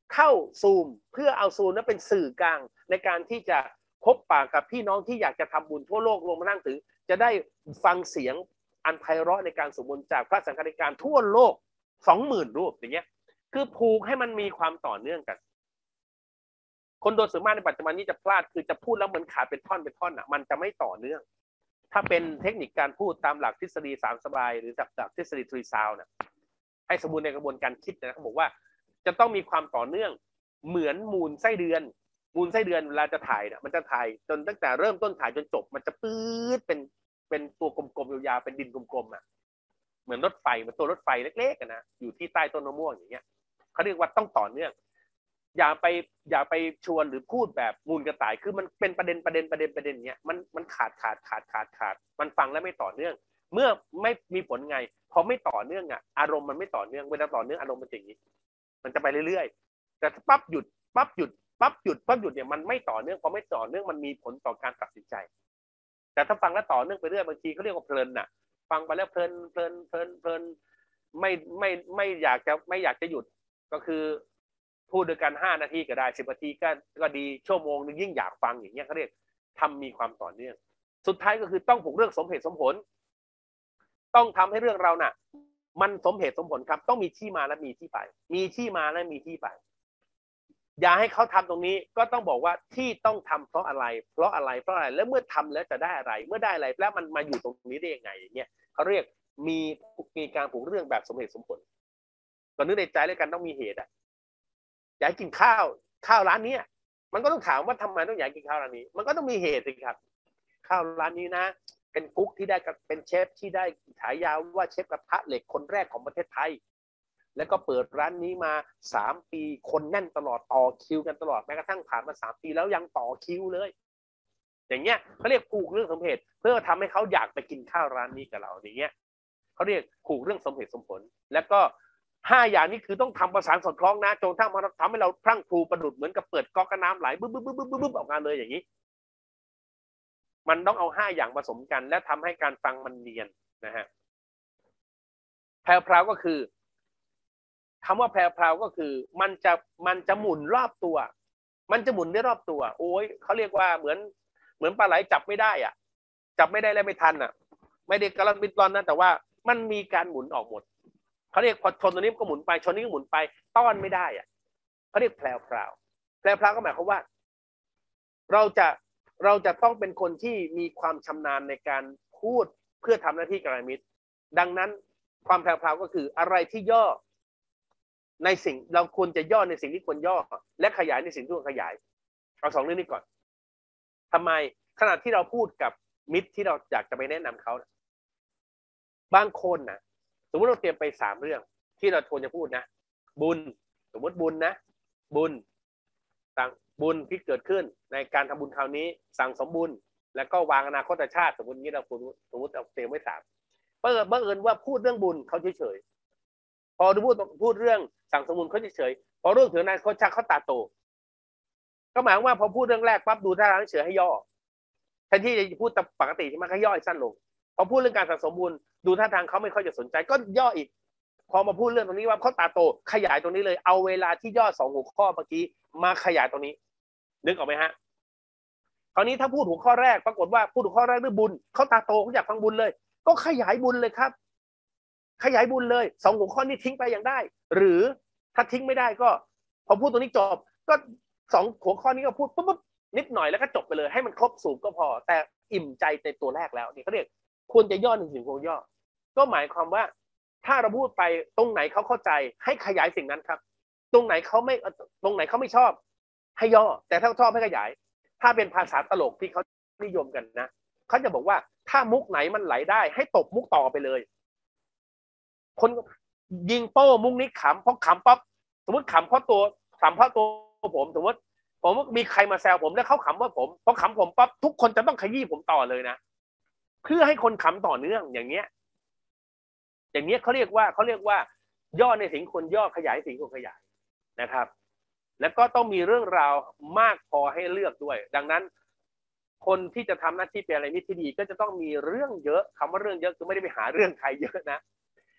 เข้าซูมเพื่อเอาซูมนั้นเป็นสื่อกลางในการที่จะพบปะกับพี่น้องที่อยากจะทำบุญทั่วโลกรวมมานั่งถึงจะได้ฟังเสียงอันไพเราะในการสวดมนต์จากพระสังฆาธิการทั่วโลกสองหมื่นรูปอย่างเงี้ยคือผูกให้มันมีความต่อเนื่องกันคนโดยส่วนมากในปัจจุบันนี้จะพลาดคือจะพูดแล้วมันขาดเป็นท่อนเป็นท่อนอ่ะมันจะไม่ต่อเนื่องถ้าเป็นเทคนิคการพูดตามหลักทฤษฎีสามสบายหรือจากทฤษฎีทรีซาวน์เนี่ยให้สมบูรณ์ในกระบวนการคิดนะเขาบอกว่าจะต้องมีความต่อเนื่องเหมือนมูลไส้เดือนมูลไส้เดือนเวลาจะถ่ายเนี่ยมันจะถ่ายจนตั้งแต่เริ่มต้นถ่ายจนจบมันจะปื๊ดเป็นเป็นตัวกลมๆยาวๆเป็นดินกลมๆอ่ะเหมือนรถไฟเหมือนตัวรถไฟเล็กๆนะอยู่ที่ใต้ต้นมะม่วงอย่างเงี้ยเขาเรียกว่าต้องต่อเนื่องอย่าไปอย่าไปชวนหรือพูดแบบมูลกระต่ายคือมันเป็นประเด็นประเด็นประเด็นประเด็นเนี้ยมันมันขาดขาดขาดขาดขาดมันฟังแล้วไม่ต่อเนื่องเมื่อไม่มีผลไงพอไม่ต่อเนื่องอ่ะอารมณ์มันไม่ต่อเนื่องเวลาต่อเนื่องอารมณ์มันอย่างนี้มันจะไปเรื่อยๆแต่ปั๊บหยุดปั๊บหยุดปั๊บหยุดปั๊บหยุดเนี่ยมันไม่ต่อเนื่องพอไม่ต่อเนื่องมันมีผลต่อการตัดสินใจแต่ถ้าฟังแล้วต่อเนื่องไปเรื่อยบางทีเขาเรียกว่าเพลินน่ะฟังไปแล้วเพลินเพลินเพลินเพลินไม่ไม่ไม่อยากจะไม่อยากจะหยุดก็คือพูดด้วยกันห้านาทีก็ได้สิบนาทีก็ก็ดีชั่วโมงนึงยิ่งอยากฟังอย่างเงี้ยเขาเรียกทำมีความต่อเนื่องสุดท้ายก็คือต้องผูกเรื่องสมเหตุสมผลต้องทำให้เรื่องเราน่ะมันสมเหตุสมผลครับต้องมีที่มาและมีที่ไปมีที่มาและมีที่ไปอย่าให้เขาทำตรงนี้ก็ต้องบอกว่าที่ต้องทำเพราะอะไรเพราะอะไรเพราะอะไรแล้วเมื่อทำแล้วจะได้อะไรเมื่อได้อะไรแล้วมันมาอยู่ตรงนี้ได้ยังไงอย่างเงี้ยเขาเรียกมีมีการผูกเรื่องแบบสมเหตุสมผลก็นึกในใจแล้วกันต้องมีเหตุอ่ะอยากกินข้าวข้าวร้านนี้มันก็ต้องถามว่าทำไมต้องอยากกินข้าวร้านนี้มันก็ต้องมีเหตุสิครับข้าวร้านนี้นะเป็นกุ๊กที่ได้เป็นเชฟที่ได้ฉายาว่าเชฟกระทะเหล็กคนแรกของประเทศไทยแล้วก็เปิดร้านนี้มาสามปีคนแน่นตลอดต่อคิวกันตลอดแม้กระทั่งผ่านมาสามปีแล้วยังต่อคิวเลยอย่างเงี้ยเขาเรียกผูกเรื่องสมเหตุเพื่อทำให้เขาอยากไปกินข้าวร้านนี้กับเราอย่างเงี้ยเขาเรียกผูกเรื่องสมเหตุสมผลแล้วก็ห้าอย่างนี้คือต้องทำประสานสอดคล้องนะจนถ้ามันทำให้เราพรั่งพรูประดุดเหมือนกับเปิดก๊อกน้ำไหลบึ้บบึ้บบึ้บบึ้บบึ้บออกมาเลยอย่างนี้มันต้องเอาห้าอย่างผสมกันและทำให้การฟังมันเนียนนะฮะแพรวพราวก็คือคำว่าแพรวพราวก็คือมันจะมันจะหมุนรอบตัวมันจะหมุนได้รอบตัวโอ้ยเขาเรียกว่าเหมือนเหมือนปลาไหลจับไม่ได้อ่ะจับไม่ได้แล้วไม่ทันอ่ะไม่ได้กำลังบิดร้อนนะแต่ว่ามันมีการหมุนออกหมดเขาเรียกพอชนตัวนี้ก็หมุนไปชนนี้ก็หมุนไปต้อนไม่ได้อ่ะเขาเรียกแพรวพราวแพรวพราวก็หมายความว่าเราจะเราจะต้องเป็นคนที่มีความชำนาญในการพูดเพื่อทำหน้าที่กัลยาณมิตรดังนั้นความแพรวพราวก็คืออะไรที่ย่อในสิ่งเราควรจะย่อในสิ่งที่ควรย่อและขยายในสิ่งที่ควรขยายเอาสองเรื่องนี้ก่อนทำไมขณะที่เราพูดกับมิตรที่เราอยากจะไปแนะนำเขาบางคนนะสมมติเราเตรียมไปสามเรื่องที่เราควรจะพูดนะบุญสมมติบุญนะบุญสั่งบุญที่เกิดขึ้นในการทำบุญคราวนี้สั่งสมบุญแล้วก็วางอนาคตชาติสมมตินี้เราสมมติเราเตรียมไว้สามเปิดบังเอิญว่าพูดเรื่องบุญเขาเฉยๆพอพูดพูดเรื่องสั่งสมบุญเขาเฉยๆพอเรื่องถึงนายเขาชักเขาตาโตก็หมายว่าพอพูดเรื่องแรกปั๊บดูท่าทางเฉยให้ย่อแทนที่จะพูดปกติใช่ไหมเขาย่อสั้นลงพอพูดเรื่องการสั่งสมบุญดูท่าทางเขาไม่ค่อยจะสนใจก็ย่ออีกพอมาพูดเรื่องตรงนี้ว่าเขาตาโตขยายตรงนี้เลยเอาเวลาที่ย่อสองหัวข้อเมื่อกี้มาขยายตรงนี้นึกออกไหมฮะคราวนี้ถ้าพูดหัวข้อแรกปรากฏว่าพูดหัวข้อแรกเรื่องบุญเขาตาโตเขาอยากฟังบุญเลยก็ขยายบุญเลยครับขยายบุญเลยสองหัวข้อนี้ทิ้งไปอย่างได้หรือถ้าทิ้งไม่ได้ก็พอพูดตรงนี้จบก็สองหัวข้อนี้ก็พูดปุ๊บปุ๊บนิดหน่อยแล้วก็จบไปเลยให้มันครบสูตรก็พอแต่อิ่มใจในตัวแรกแล้วนี่เขาเรียกควรจะย่อหนึ่งสิ่งควรย่อก็หมายความว่าถ้าเราพูดไปตรงไหนเขาเข้าใจให้ขยายสิ่งนั้นครับตรงไหนเขาไม่ตรงไหนเขาไม่ชอบให้ย่อแต่ถ้าชอบให้ขยายถ้าเป็นภาษาตลกที่เขานิยมกันนะเขาจะบอกว่าถ้ามุกไหนมันไหลได้ให้ตบมุกต่อไปเลยคนยิงโป้มุกนี้ขำเพราะขำปั๊บสมมติขำเพราะตัวขำเพราะตัวผมสมมติผมมีใครมาแซวผมแล้วเขาขำว่าผมพอขำผมปั๊บทุกคนจะต้องขยี้ผมต่อเลยนะเพื่อให้คนขำต่อเนื่องอย่างเงี้ยอย่างเงี้ยเขาเรียกว่าเขาเรียกว่าย่อในสิ่งคนย่อขยายสิ่งคนขยายนะครับแล้วก็ต้องมีเรื่องราวมากพอให้เลือกด้วยดังนั้นคนที่จะทำหน้าที่เป็นอะไรมิตรที่ดีก็จะต้องมีเรื่องเยอะคำว่าเรื่องเยอะคือไม่ได้ไปหาเรื่องใครเยอะนะ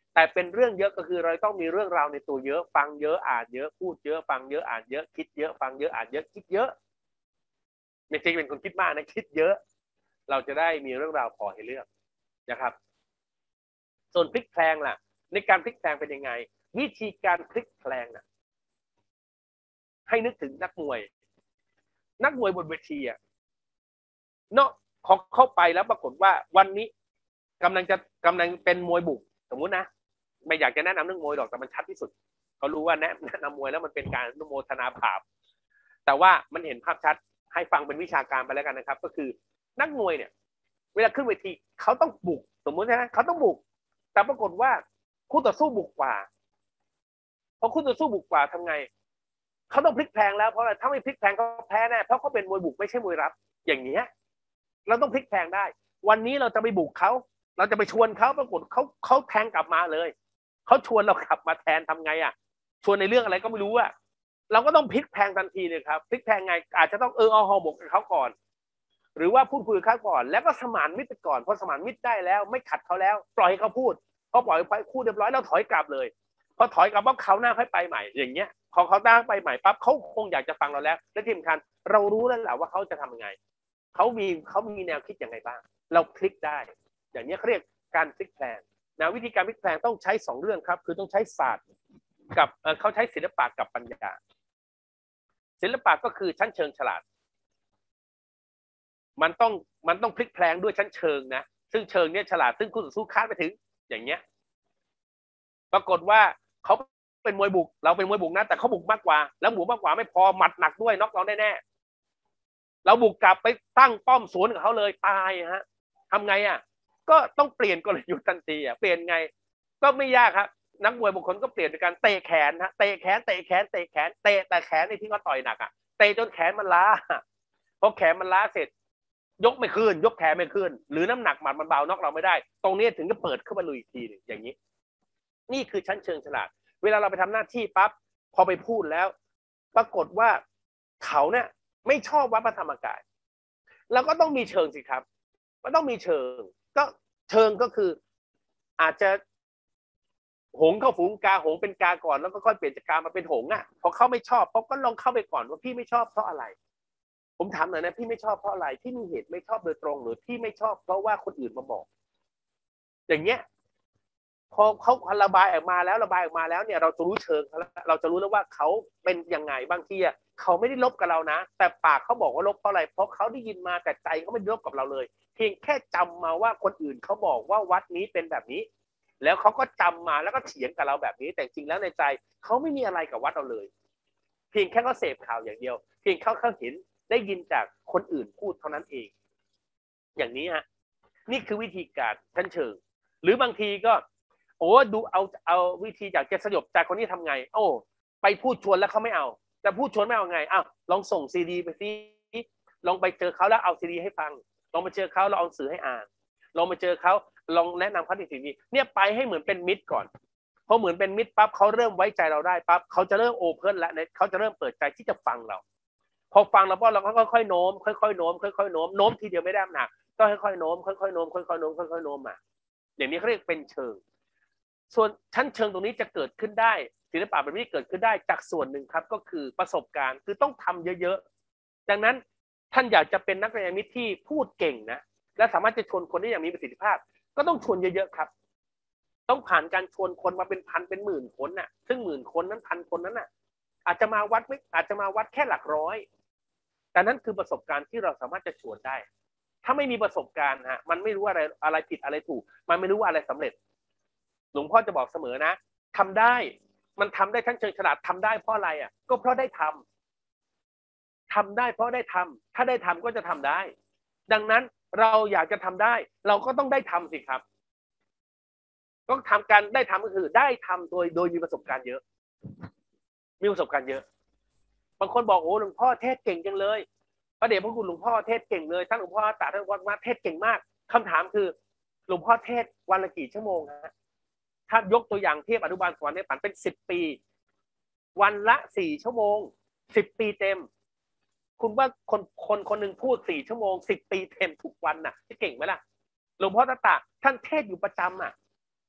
แต่เป็นเรื่องเยอะก็คือเราต้องมีเรื่องราวในตัวเยอะฟังเยอะอ่านเยอะพูดเยอะฟังเยอะอ่านเยอะคิดเยอะฟังเยอะอ่านเยอะคิดเยอะไม่ใช่เป็นคนคิดมากนะคิดเยอะเราจะได้มีเรื่องราวพอให้เลือกนะครับส่วนพลิกแพลงล่ะในการพลิกแพลงเป็นยังไงวิธีการพลิกแพลงน่ะให้นึกถึงนักมวยนักมวยบนเวทีอ่ะเนาะเขาเข้าไปแล้วปรากฏว่าวันนี้กำลังจะกำลังเป็นมวยบุกสมมุตินะไม่อยากจะแนะนำเรื่องมวยหรอกแต่มันชัดที่สุดเขารู้ว่าแนะแนะนำมวยแล้วมันเป็นการอนุโมทนาบาปแต่ว่ามันเห็นภาพชัดให้ฟังเป็นวิชาการไปแล้วกันนะครับก็คือนักมวยเนี่ยเวลาขึ้นเวทีเขาต้องบุกสมมุตินะเขาต้องบุกแต่ปรากฏว่าคู่ต่อสู้บุกกว่าพอคู่ต่อสู้บุกกว่าทำไงเขาต้องพลิกแพลงแล้วเพราะอะไรถ้าไม่พลิกแพลงเขาแพ้แน่เพราะเขาเป็นมวยบุกไม่ใช่มวยรับอย่างเงี้ยเราต้องพลิกแพลงได้วันนี้เราจะไปบุกเขาเราจะไปชวนเขาปรากฏเขาเขาแทงกลับมาเลยเขาชวนเรากลับมาแทนทำไงอ่ะชวนในเรื่องอะไรก็ไม่รู้อ่ะเราก็ต้องพลิกแพลงทันทีเลยครับพลิกแพลงไงอาจจะต้องเออเอาหอบกกับเขาก่อนหรือว่าพูดคุยกับเขาก่อนแล้วก็สมานมิตรก่อนพอสมานมิตรได้แล้วไม่ขัดเขาแล้วปล่อยให้เขาพูดพอปล่อยไปพูดเรียบร้อยแล้วถอยกลับเลยพอถอยกลับปั๊บเขาหน้าค่อยไปใหม่อย่างเงี้ยพอเขาตั้งไปใหม่ปั๊บเขาคงอยากจะฟังเราแล้วและที่สำคัญเรารู้แล้วแหละว่าเขาจะทำยังไงเขามีเขามีแนวคิดยังไงบ้างเราพลิกได้อย่างนี้เขาเรียกการพลิกแพลงนะวิธีการพลิกแพลงต้องใช้สองเรื่องครับคือต้องใช้ศาสตร์กับเเขาใช้ศิลปะกับปัญญาศิลปะก็คือชั้นเชิงฉลาดมันต้องมันต้องพลิกแพลงด้วยชั้นเชิงนะซึ่งเชิงเนี้ยฉลาดซึ่งคู่ต่อสู้คาดไม่ถึงอย่างเงี้ยปรากฏว่าเขาเป็นมวยบุกเราเป็นมวยบุกนะแต่เขาบุกมากกว่าแล้วบุกมากกว่าไม่พอหมัดหนักด้วยน็อกเราแน่ๆเราบุกกลับไปตั้งป้อมสวนกับเขาเลยตายฮะทำไงอ่ะก็ต้องเปลี่ยนกลยุทธ์ทันทีอ่ะเปลี่ยนไงก็ไม่ยากครับนักมวยบางคนก็เปลี่ยนด้วยการเตะแขนฮะเตะแขนเตะแขนเตะแขนเตะแต่แขนในที่เขาต่อยหนักอ่ะเตะจนแขนมันล้าพอแขนมันล้าเสร็จยกไม่ขึ้นยกแขนไม่ขึ้นหรือน้ำหนักหมัดมันเบาน็อกเราไม่ได้ตรงนี้ถึงจะเปิดขึ้นมาลุยอีกทีหนึ่งอย่างนี้นี่คือชั้นเชิงฉลาดเวลาเราไปทำหน้าที่ปั๊บพอไปพูดแล้วปรากฏว่าเขาเนี่ยไม่ชอบวัดพระธรรมกายเราก็ต้องมีเชิงสิครับมันต้องมีเชิงก็เชิงก็คืออาจจะหงเข้าฝูงกาหงเป็นกาก่อนแล้วก็ค่อยเปลี่ยนจากกามาเป็นหงอ่ะพอเขาไม่ชอบเขาก็ลองเข้าไปก่อนว่าพี่ไม่ชอบเพราะอะไรผมถามหน่อยนะพี่ไม่ชอบเพราะอะไรพี่มีเหตุไม่ชอบโดยตรงหรือพี่ไม่ชอบเพราะว่าคนอื่นมาบอกอย่างเงี้ยพอเขาระบายออกมาแล้วระบายออกมาแล้วเนี่ยเราจะรู้เชิงเราจะรู้แล้วว่าเขาเป็นยังไงบางทีอ่ะเขาไม่ได้ลบกับเรานะแต่ปากเขาบอกว่าลบเพราะอะไรเพราะเขาได้ยินมาแต่ใจเขาไม่ลบกับเราเลยเพียงแค่จำมาว่าคนอื่นเขาบอกว่าวัดนี้เป็นแบบนี้แล้วเขาก็จำมาแล้วก็เถียงกับเราแบบนี้แต่จริงแล้วในใจเขาไม่มีอะไรกับวัดเราเลยเพียงแค่เขาเสพข่าวอย่างเดียวเพียงเขาเขาเห็นได้ยินจากคนอื่นพูดเท่านั้นเองอย่างนี้ฮะนี่คือวิธีการชั้นเชิงหรือบางทีก็โอ้ดูเอาเอาวิธีอยากจะสยบใจคนนี้ทำไงโอ้ไปพูดชวนแล้วเขาไม่เอาจะพูดชวนไม่เอาไงอ้าวลองส่งซีดีไปซิลองไปเจอเขาแล้วเอาซีดีให้ฟังลองไปเจอเขาเราเอาสื่อให้อ่านลองไปเจอเขาลองแนะนำเขาในทีวีเนี่ยไปให้เหมือนเป็นมิตรก่อนพอเหมือนเป็นมิตรปั๊บเขาเริ่มไว้ใจเราได้ปั๊บเขาจะเริ่มโอเพ่นแล้วเขาจะเริ่มเปิดใจที่จะฟังเราพอฟังแล้วก็เราก็ค่อยๆโน้มค่อยๆโน้มค่อยๆโน้มโน้มทีเดียวไม่ได้หนักก็ค่อยๆโน้มค่อยๆโน้มค่อยๆโน้มค่อยๆโน้มมาอย่างนี้เขาเรียกเป็นเชิงส่วนชั้นเชิงตรงนี้จะเกิดขึ้นได้ศิลปะแบบนี้เกิดขึ้นได้จากส่วนหนึ่งครับก็คือประสบการณ์คือต้องทำเยอะๆดังนั้นท่านอยากจะเป็นนักเรียนมิตรที่พูดเก่งนะและสามารถจะชวนคนได้อย่างมีประสิทธิภาพก็ต้องชวนเยอะๆครับต้องผ่านการชวนคนมาเป็นพันเป็นหมื่นคนน่ะซึ่งหมื่นคนนั้นพันคนนั้นน่ะอาจจะมาวัดไม่อาจจะมาวัดแค่หลักร้อยแต่นั้นคือประสบการณ์ที่เราสามารถจะชวนได้ถ้าไม่มีประสบการณ์ฮะมันไม่รู้อะไรอะไรผิดอะไรถูกมันไม่รู้ว่าอะไรสำเร็จหลวงพ่อจะบอกเสมอนะทำได้มันทำได้ทั้งเชิงฉลาดทำได้เพราะอะไรอ่ะก็เพราะได้ทำทำได้เพราะได้ทำถ้าได้ทำก็จะทำได้ดังนั้นเราอยากจะทำได้เราก็ต้องได้ทำสิครับต้องทำการได้ทำก็คือได้ทำโดยโดยมีประสบการณ์เยอะมีประสบการณ์เยอะบางคนบอกโอ้หลวงพ่อเทศเก่งจังเลยพระเดชพระคุณหลวงพ่อเทศเก่งเลยท่านหลวงพ่อตาท่านวัดมาเทศเก่งมากคำถามคือหลวงพ่อเทศวันละกี่ชั่วโมงฮะถ้ายกตัวอย่างเทียบอนุบาลสวรรค์ในฝันเป็นสิบปีวันละสี่ชั่วโมงสิบปีเต็มคุณว่าคนคนคนหนึ่งพูดสี่ชั่วโมงสิบปีเต็มทุกวันน่ะจะเก่งไหมล่ะหลวงพ่อตาตาท่านเทศอยู่ประจำอ่ะ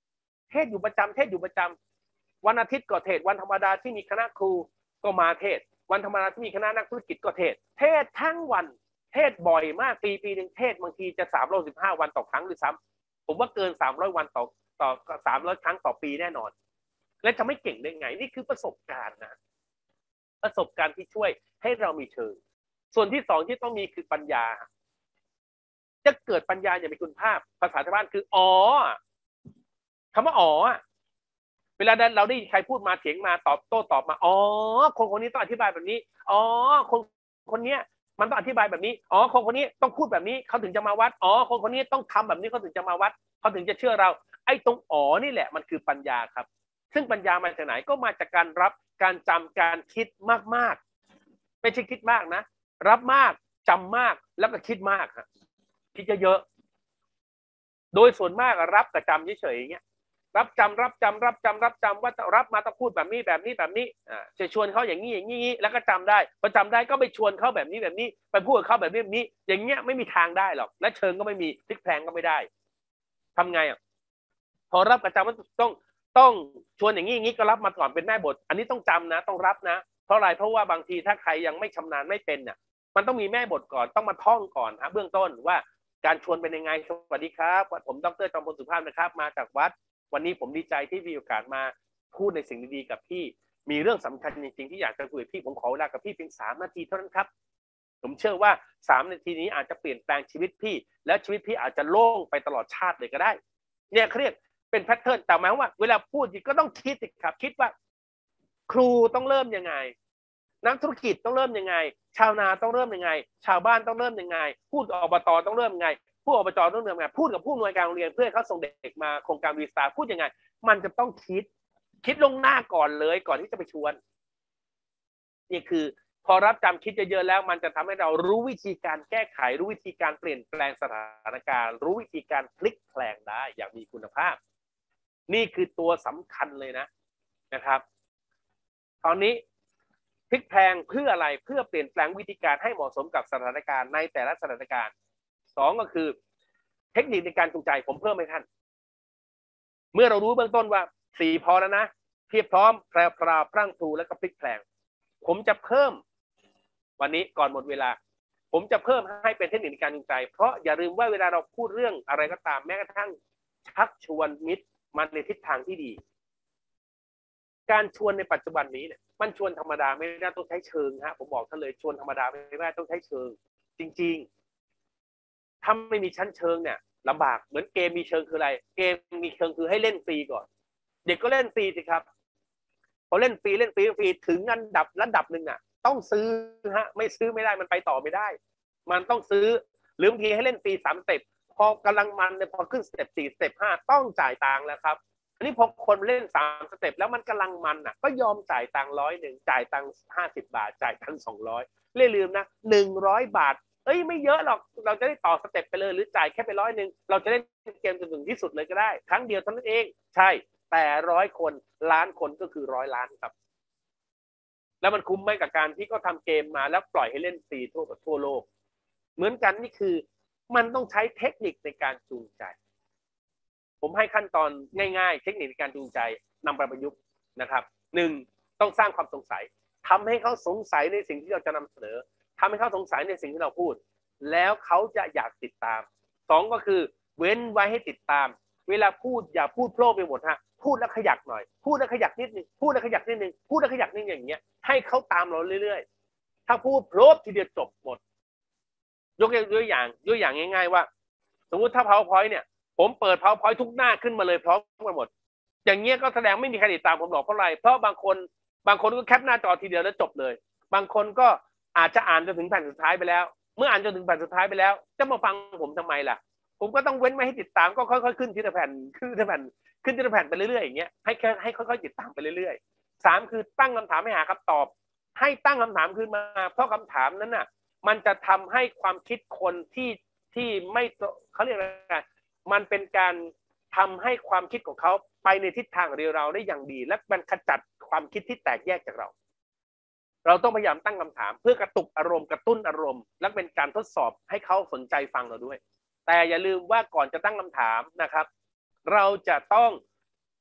เทศอยู่ประจำเทศอยู่ประจำวันอาทิตย์ก็เทศวันธรรมดาที่มีคณะครูก็มาเทศวันธรรมดาที่มีคณะนักธุรกิจก็เทศเทศทั้งวันเทศบ่อยมากปีปีหนึ่งเทศบางทีจะสามร้อยสิบห้าวันต่อครั้งหรือซ้ำผมว่าเกินสามร้อยวันต่อต่อสามร้อยครั้งต่อปีแน่นอนและจะไม่เก่งได้ไงนี่คือประสบการณ์นะประสบการณ์ที่ช่วยให้เรามีเชิงส่วนที่สองที่ต้องมีคือปัญญาจะเกิดปัญญาอย่างมีคุณภาพภาษาชาวบ้านคืออ๋อคำว่าอ๋อเวลาเราได้ใครพูดมาเถียงมาตอบโต้ตอบมาอ๋อคนคนนี้ต้องอธิบายแบบนี้อ๋อคนคนนี้มันต้องอธิบายแบบนี้อ๋อคนคนนี้ต้องพูดแบบนี้เขาถึงจะมาวัดอ๋อคนคนนี้ต้องทำแบบนี้เขาถึงจะมาวัดเขาถึงจะเชื่อเราไอ้ตรงอ๋อนี่แหละมันคือปัญญาครับซึ่งปัญญามาจากไหนก็มาจากการรับการจำการคิดมากๆไม่ใช่คิดมากนะรับมากจำมากแล้วก็คิดมากครับคิดเยอะๆโดยส่วนมากรับกับจำเฉยๆอย่างเงี้ยรับจำรับจำรับจำรับจำว่ารับมาต้องพูดแบบนี้แบบนี้แบบนี้อ่าจะชวนเขาอย่างนี้อย่างนี้แล้วก็จำได้พอจำได้ก็ไปชวนเขาแบบนี้แบบนี้ไปพูดกับเขาแบบนี้แบบนี้อย่างเงี้ยไม่มีทางได้หรอกและเชิงก็ไม่มีพลิกแพลงก็ไม่ได้ทำไงอ่ะพอรับกับจำมันต้องต้องชวนอย่างนี้อย่างนี้ก็รับมาก่อนเป็นแม่บทอันนี้ต้องจำนะต้องรับนะเพราะอะไรเพราะว่าบางทีถ้าใครยังไม่ชำนาญไม่เป็นเนี่ยมันต้องมีแม่บทก่อนต้องมาท่องก่อนฮะเบื้องต้นว่าการชวนเป็นยังไงสวัสดีครับผมดร.จอมพลสุภาพนะครับมาจากวัดวันนี้ผมดีใจที่มีโอกาสมาพูดในสิ่งดีๆกับพี่มีเรื่องสำคัญจริงๆที่อยากจะคุยกับพี่ผมขอเวลากับพี่เพียงสามนาทีเท่านั้นครับผมเชื่อว่าสามนาทีนี้อาจจะเปลี่ยนแปลงชีวิตพี่แล้วชีวิตพี่อาจจะโล่งไปตลอดชาติเลยก็ได้เนี่ยเขาเรียกเป็นแพทเทิร์นแต่หมายว่าเวลาพูดก็ต้องคิดสิครับคิดว่าครูต้องเริ่มยังไงนักธุรกิจต้องเริ่มยังไงชาวนาต้องเริ่มยังไงชาวบ้านต้องเริ่มยังไงพูดอบตต้องเริ่มยังไงผู้อบจต้องเริ่มยังไงพูดกับผู้อำนวยการโรงเรียนเพื่อเขาส่งเด็กมาโครงการวีสตาร์พูดยังไงมันจะต้องคิดคิดลงหน้าก่อนเลยก่อนที่จะไปชวนนี่คือพอรับจำคิดเยอะๆแล้วมันจะทำให้เรารู้วิธีการแก้ไขรู้วิธีการเปลี่ยนแปลงสถานการณ์รู้วิธีการพลิกแปลงได้อย่างมีคุณภาพนี่คือตัวสำคัญเลยนะนะครับตอนนี้พลิกแพลงเพื่ออะไรเพื่อเปลี่ยนแปลงวิธีการให้เหมาะสมกับสถานการณ์ในแต่ละสถานการณ์สองก็คือเทคนิคในการจูงใจผมเพิ่มให้ท่านเมื่อเรารู้เบื้องต้นว่าสี่พอแล้วนะเพียบพร้อมแพรวพราวพรั่งพรูและก็พลิกแพลงผมจะเพิ่มวันนี้ก่อนหมดเวลาผมจะเพิ่มให้เป็นเทคนิคในการจูงใจเพราะอย่าลืมว่าเวลาเราพูดเรื่องอะไรก็ตามแม้กระทั่งชักชวนมิตรมันในทิศทางที่ดีการชวนในปัจจุบันนี้เนี่ยมันชวนธรรมดาไม่ได้ต้องใช้เชิงฮะผมบอกท่านเลยชวนธรรมดาไม่ได้ต้องใช้เชิงจริงๆถ้าไม่มีชั้นเชิงเนี่ยลำบากเหมือนเกมมีเชิงคืออะไรเกมมีเชิงคือให้เล่นฟรีก่อนเด็กก็เล่นฟรีสิครับพอเล่นฟรีเล่นฟรีฟรีถึงอันดับระดับหนึ่งอ่ะต้องซื้อฮะไม่ซื้อไม่ได้มันไปต่อไม่ได้มันต้องซื้อหรือบางทีให้เล่นฟรีสามสเต็ปพอกำลังมันเนี่ยพอขึ้นสเต็ปสี่สเต็ปห้าต้องจ่ายตังค์แล้วครับอันนี้พอคนเล่นสามสเต็ปแล้วมันกำลังมันอ่ะก็ยอมจ่ายตังค์ร้อยหนึ่งจ่ายตังค์ห้าสิบบาทจ่ายตังค์สองร้อยไม่ลืมนะหนึ่งร้อยบาทเอ้ยไม่เยอะหรอกเราจะได้ต่อสเต็ปไปเลยหรือจ่ายแค่ไปร้อยหนึ่งเราจะได้เกมจนถึงที่สุดเลยก็ได้ครั้งเดียวเท่านั้นเองใช่แต่ร้อยคนล้านคนก็คือร้อยล้านครับแล้วมันคุ้มไหมกับการที่เขาทำเกมมาแล้วปล่อยให้เล่นฟรีทั่วทั่วโลกเหมือนกันนี่คือมันต้องใช้เทคนิคในการจูงใจผมให้ขั้นตอนง่ายๆเทคนิคในการจูงใจนำไปประยุกต์นะครับหนึ่งต้องสร้างความสงสัยทำให้เขาสงสัยในสิ่งที่เราจะนำเสนอทำให้เขาสงสัยในสิ่งที่เราพูดแล้วเขาจะอยากติดตามสองก็คือเว้นไว้ให้ติดตามเวลาพูดอย่าพูดโพล่ไปหมดฮะพูดแล้วขยักหน่อยพูดแล้วขยักนิดนึงพูดแล้วขยักนิดนึงพูดแล้วขยักนิดนึงอย่างเงี้ยให้เขาตามเราเรื่อยๆถ้าพูดโพล่ทีเดียวจบหมดยกตัวอย่างยกอย่างง่ายๆว่าสมมุติถ้า PowerPoint เนี่ยผมเปิด PowerPoint ทุกหน้าขึ้นมาเลยพร้อมกันหมดอย่างเงี้ยก็แสดงไม่มีใครติดตามผมหรอกเพราะอะไรเพราะบางคนบางคนก็แคปหน้าจอทีเดียวแล้วจบเลยบางคนก็อาจจะอ่านจนถึงแผ่นสุดท้ายไปแล้วเมื่ออ่านจนถึงแผ่นสุดท้ายไปแล้วจะมาฟังผมทำไมล่ะผมก็ต้องเว้นไว้ให้ติดตามก็ค่อยๆขึ้นทีละแผ่นขึ้นทีละแผ่นขึ้นทีละแผ่นไปเรื่อยๆอย่างเงี้ยให้แค่ให้ค่อยๆติดตามไปเรื่อยๆสามคือตั้งคำถามให้หาคำตอบให้ตั้งคำถามขึ้นมาเพราะคำถามนั้นน่ะมันจะทำให้ความคิดคนที่ที่ไม่เขาเรียกอะไรมันเป็นการทำให้ความคิดของเขาไปในทิศทางเดียวเราได้อย่างดีและมันขจัดความคิดที่แตกแยกจากเราเราต้องพยายามตั้งคำถามเพื่อกระตุกอารมณ์กระตุ้นอารมณ์และเป็นการทดสอบให้เขาสนใจฟังเราด้วยแต่อย่าลืมว่าก่อนจะตั้งคำถามนะครับเราจะต้องป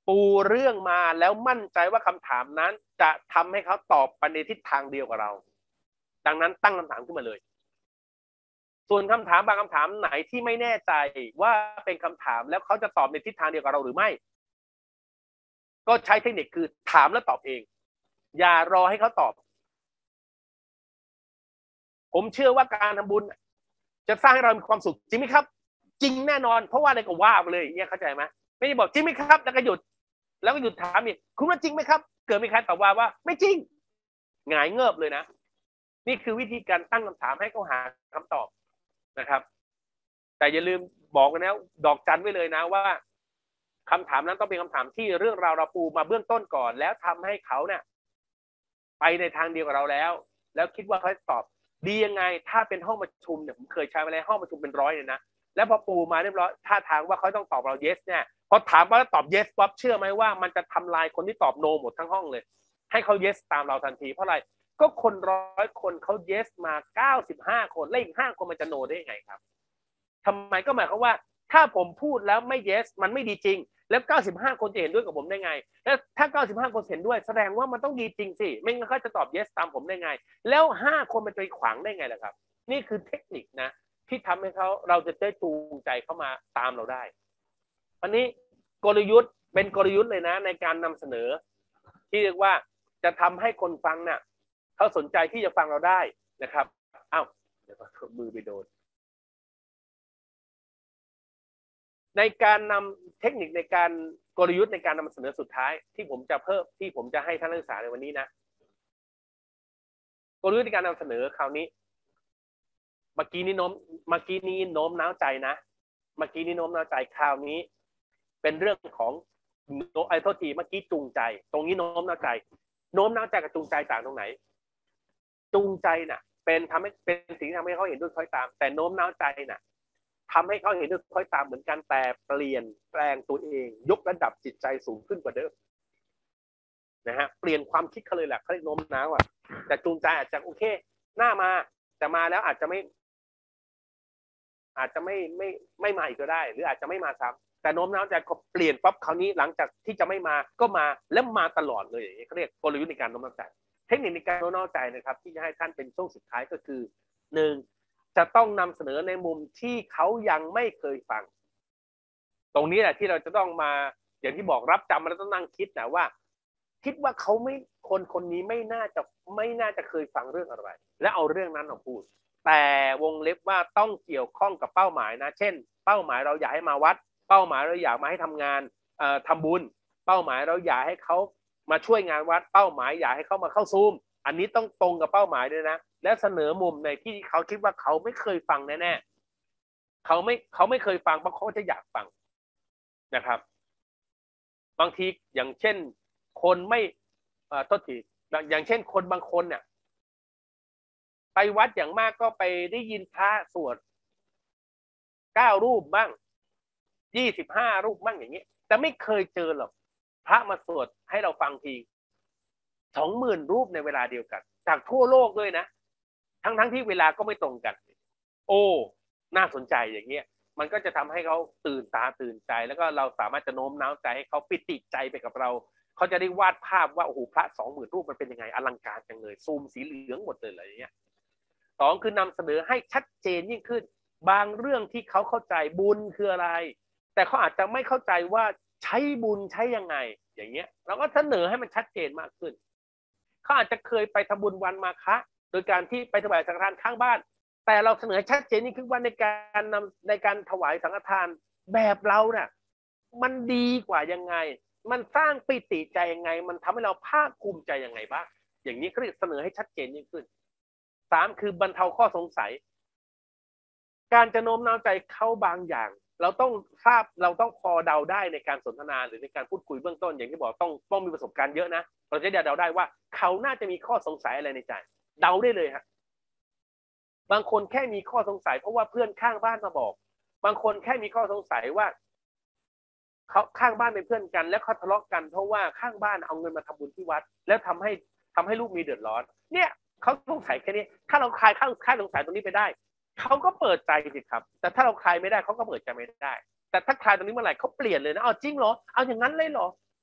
ปูเรื่องมาแล้วมั่นใจว่าคำถามนั้นจะทำให้เขาตอบไปในทิศทางเดียวกับเราดังนั้นตั้งคำถามขึ้นมาเลยส่วนคำถามบางคำถามไหนที่ไม่แน่ใจว่าเป็นคำถามแล้วเขาจะตอบในทิศทางเดียวกับเราหรือไม่ก็ใช้เทคนิคคือถามแล้วตอบเองอย่ารอให้เขาตอบผมเชื่อว่าการทำบุญจะสร้างให้เรามีความสุขจริงไหมครับจริงแน่นอนเพราะว่าอะไรก็ว่าไปเลยอย่างเงี้ยเข้าใจไหมไม่ได้บอกจริงไหมครับแล้วก็หยุดแล้วก็หยุดถามอีกคุณว่าจริงไหมครับเกิดมีใครตอบว่าว่าไม่จริงหงายเงิบเลยนะนี่คือวิธีการตั้งคำถามให้เขาหาคำตอบนะครับแต่อย่าลืมบอกกันนะดอกจันไว้เลยนะว่าคำถามนั้นต้องเป็นคำถามที่เรื่องราวเราปูมาเบื้องต้นก่อนแล้วทำให้เขาเนี่ยไปในทางเดียวกับเราแล้วแล้วคิดว่าเขาตอบดียังไงถ้าเป็นห้องประชุมเนี่ยผมเคยใช้มาแล้วห้องประชุมเป็นร้อยเลยนะแล้วพอปูมาเรียบร้อยท่าทางว่าเขาต้องตอบเรา yes เนี่ยพอถามว่าตอบ yes ป๊อปเชื่อไหมว่ามันจะทำลายคนที่ตอบ no หมดทั้งห้องเลยให้เขา yes ตามเราทันทีเพราะอะไรก็คนร้อยคนเขา yes มาเก้าสิบห้าคนและอีกห้าคนมันจะ no ได้ยังไงครับทำไมก็หมายความว่าถ้าผมพูดแล้วไม่ yes มันไม่ดีจริงแล้วเก้าสิบห้าคนจะเห็นด้วยกับผมได้ไงแล้วถ้าเก้าสิบห้าคนเห็นด้วยแสดงว่ามันต้องดีจริงสิไม่งั้นเขาจะตอบ yes ตามผมได้ไงแล้วห้าคนมันจะไปขวางได้ไงล่ะครับนี่คือเทคนิคนะที่ทำให้เขาเราจะได้จูงใจเข้ามาตามเราได้อันนี้กลยุทธ์เป็นกลยุทธ์เลยนะในการนำเสนอที่เรียกว่าจะทำให้คนฟังน่ะเขาสนใจที่จะฟังเราได้นะครับอ้าวเดี๋ยวมือไปโดนในการนำเทคนิคในการกลยุทธ์ในการนำเสนอสุดท้ายที่ผมจะเพิ่มที่ผมจะให้ท่านนักศึกษาในวันนี้นะกลยุทธ์ในการนำเสนอคราวนี้เมื่อกี้นี้โน้มเมื่อกี้นี้โน้มน้าวใจนะเมื่อกี้นี้โน้มน้าวใจคราวนี้เป็นเรื่องของไอ้โทษทีเมื่อกี้จูงใจตรงนี้โน้มน้าวใจโน้มน้าวใจกับจูงใจต่างตรงไหนจูงใจน่ะเป็นทำให้เป็นสิ่งที่ทำให้เขาเห็นด้วยคล้อยตามแต่โน้มน้าวใจน่ะทำให้เขาเห็นด้วยคล้อยตามเหมือนกันแต่เปลี่ยนแปลงตัวเองยกระดับจิตใจสูงขึ้นกว่าเดิมนะฮะเปลี่ยนความคิดเขาเลยแหละเขาเรียกโน้มน้าวอ่ะแต่จูงใจอาจจะโอเคหน้ามาแต่มาแล้วอาจจะไม่อาจจะไม่ไม่ไม่มาอีกก็ได้หรืออาจจะไม่มาซ้ำแต่โน้มน้าวใจเขาเปลี่ยนปั๊บคราวนี้หลังจากที่จะไม่มาก็มาแล้วมาตลอดเลยอย่างนี้เขาเรียกกลยุทธ์ในการโน้มน้าวใจเทคนิคในการโน้มน้าวใจนะครับที่จะให้ท่านเป็นช่วงสุดท้ายก็คือหนึ่งจะต้องนำเสนอในมุมที่เขายังไม่เคยฟังตรงนี้แหละที่เราจะต้องมาอย่างที่บอกรับจำมันต้องนั่งคิดนะว่าคิดว่าเขาไม่คนคนนี้ไม่น่าจะไม่น่าจะเคยฟังเรื่องอะไรและเอาเรื่องนั้นมาพูดแต่วงเล็บว่าต้องเกี่ยวข้องกับเป้าหมายนะเช่นเป้าหมายเราอยากให้มาวัดเป้าหมายเราอยากมาให้ทำงานเอ่อทำบุญเป้าหมายเราอยากให้เขามาช่วยงานวัดเป้าหมายอยากให้เขามาเข้าซูมอันนี้ต้องตรงกับเป้าหมายด้วยนะและเสนอมุมในที่เขาคิดว่าเขาไม่เคยฟังแน่ๆเขาไม่เขาไม่เคยฟังเพราะเขาจะอยากฟังนะครับบางทีอย่างเช่นคนไม่เอ่อโทษทีอย่างเช่นคนบางคนเนี่ยไปวัดอย่างมากก็ไปได้ยินพระสวดเก้ารูปบ้างยี่สิบห้ารูปบ้างอย่างนี้แต่ไม่เคยเจอหรอกพระมาสวดให้เราฟังทีสองหมื่นรูปในเวลาเดียวกันจากทั่วโลกด้วยนะทั้งทั้งที่เวลาก็ไม่ตรงกันโอ้น่าสนใจอย่างเงี้ยมันก็จะทำให้เขาตื่นตาตื่นใจแล้วก็เราสามารถจะโน้มน้าวใจให้เขาปิติใจไปกับเราเขาจะได้วาดภาพว่าโอ้โหพระสองหมื่นรูปมันเป็นยังไงอลังการจังเลยซูมสีเหลืองหมดเลยอะไรอย่างเงี้ยสองคือนำเสนอให้ชัดเจนยิ่งขึ้นบางเรื่องที่เขาเข้าใจบุญคืออะไรแต่เขาอาจจะไม่เข้าใจว่าใช้บุญใช้ยังไงอย่างเงี้ยเราก็เสนอให้มันชัดเจนมากขึ้นเขาอาจจะเคยไปทำบุญวันมาฆะโดยการที่ไปถวายสังฆทานข้างบ้านแต่เราเสนอชัดเจนนี่คือว่าในการนำในการถวายสังฆทานแบบเราเนี่ยมันดีกว่ายังไงมันสร้างปิติใจยังไงมันทำให้เราภาคภูมิใจยังไงบ้างอย่างนี้เขาเรียกเสนอให้ชัดเจนยิ่งขึ้นสามคือบรรเทาข้อสงสัยการจะโน้มน้าวใจเขาบางอย่างเราต้องทราบเราต้องพอเดาได้ในการสนทนาหรือในการพูดคุยเบื้องต้นอย่างที่บอกต้องต้องมีประสบการณ์เยอะนะเราจะเดาได้ว่าเขาน่าจะมีข้อสงสัยอะไรในใจเดาได้เลยฮะบางคนแค่มีข้อสงสัยเพราะว่าเพื่อนข้างบ้านมาบอกบางคนแค่มีข้อสงสัยว่าเขาข้างบ้านเป็นเพื่อนกันแล้วเขาทะเลาะกันเพราะว่าข้างบ้านเอาเงินมาทำบุญที่วัดแล้วทำให้ทำให้ลูกมีเดือดร้อนเนี่ยเขาสงสัยแค่นี้ถ้าเราคลายข้างข้างสงสัยตรงนี้ไปได้เขาก็เปิดใจสิครับแต่ถ้าเราคลายไม่ได้เขาก็เปิดใจไม่ได้แต่ถ้าคลายตรงนี้เมื่อไหร่เขาเปลี่ยนเลยนะเอาจริงเหรอเอาอย่างนั้นเลยเหรอ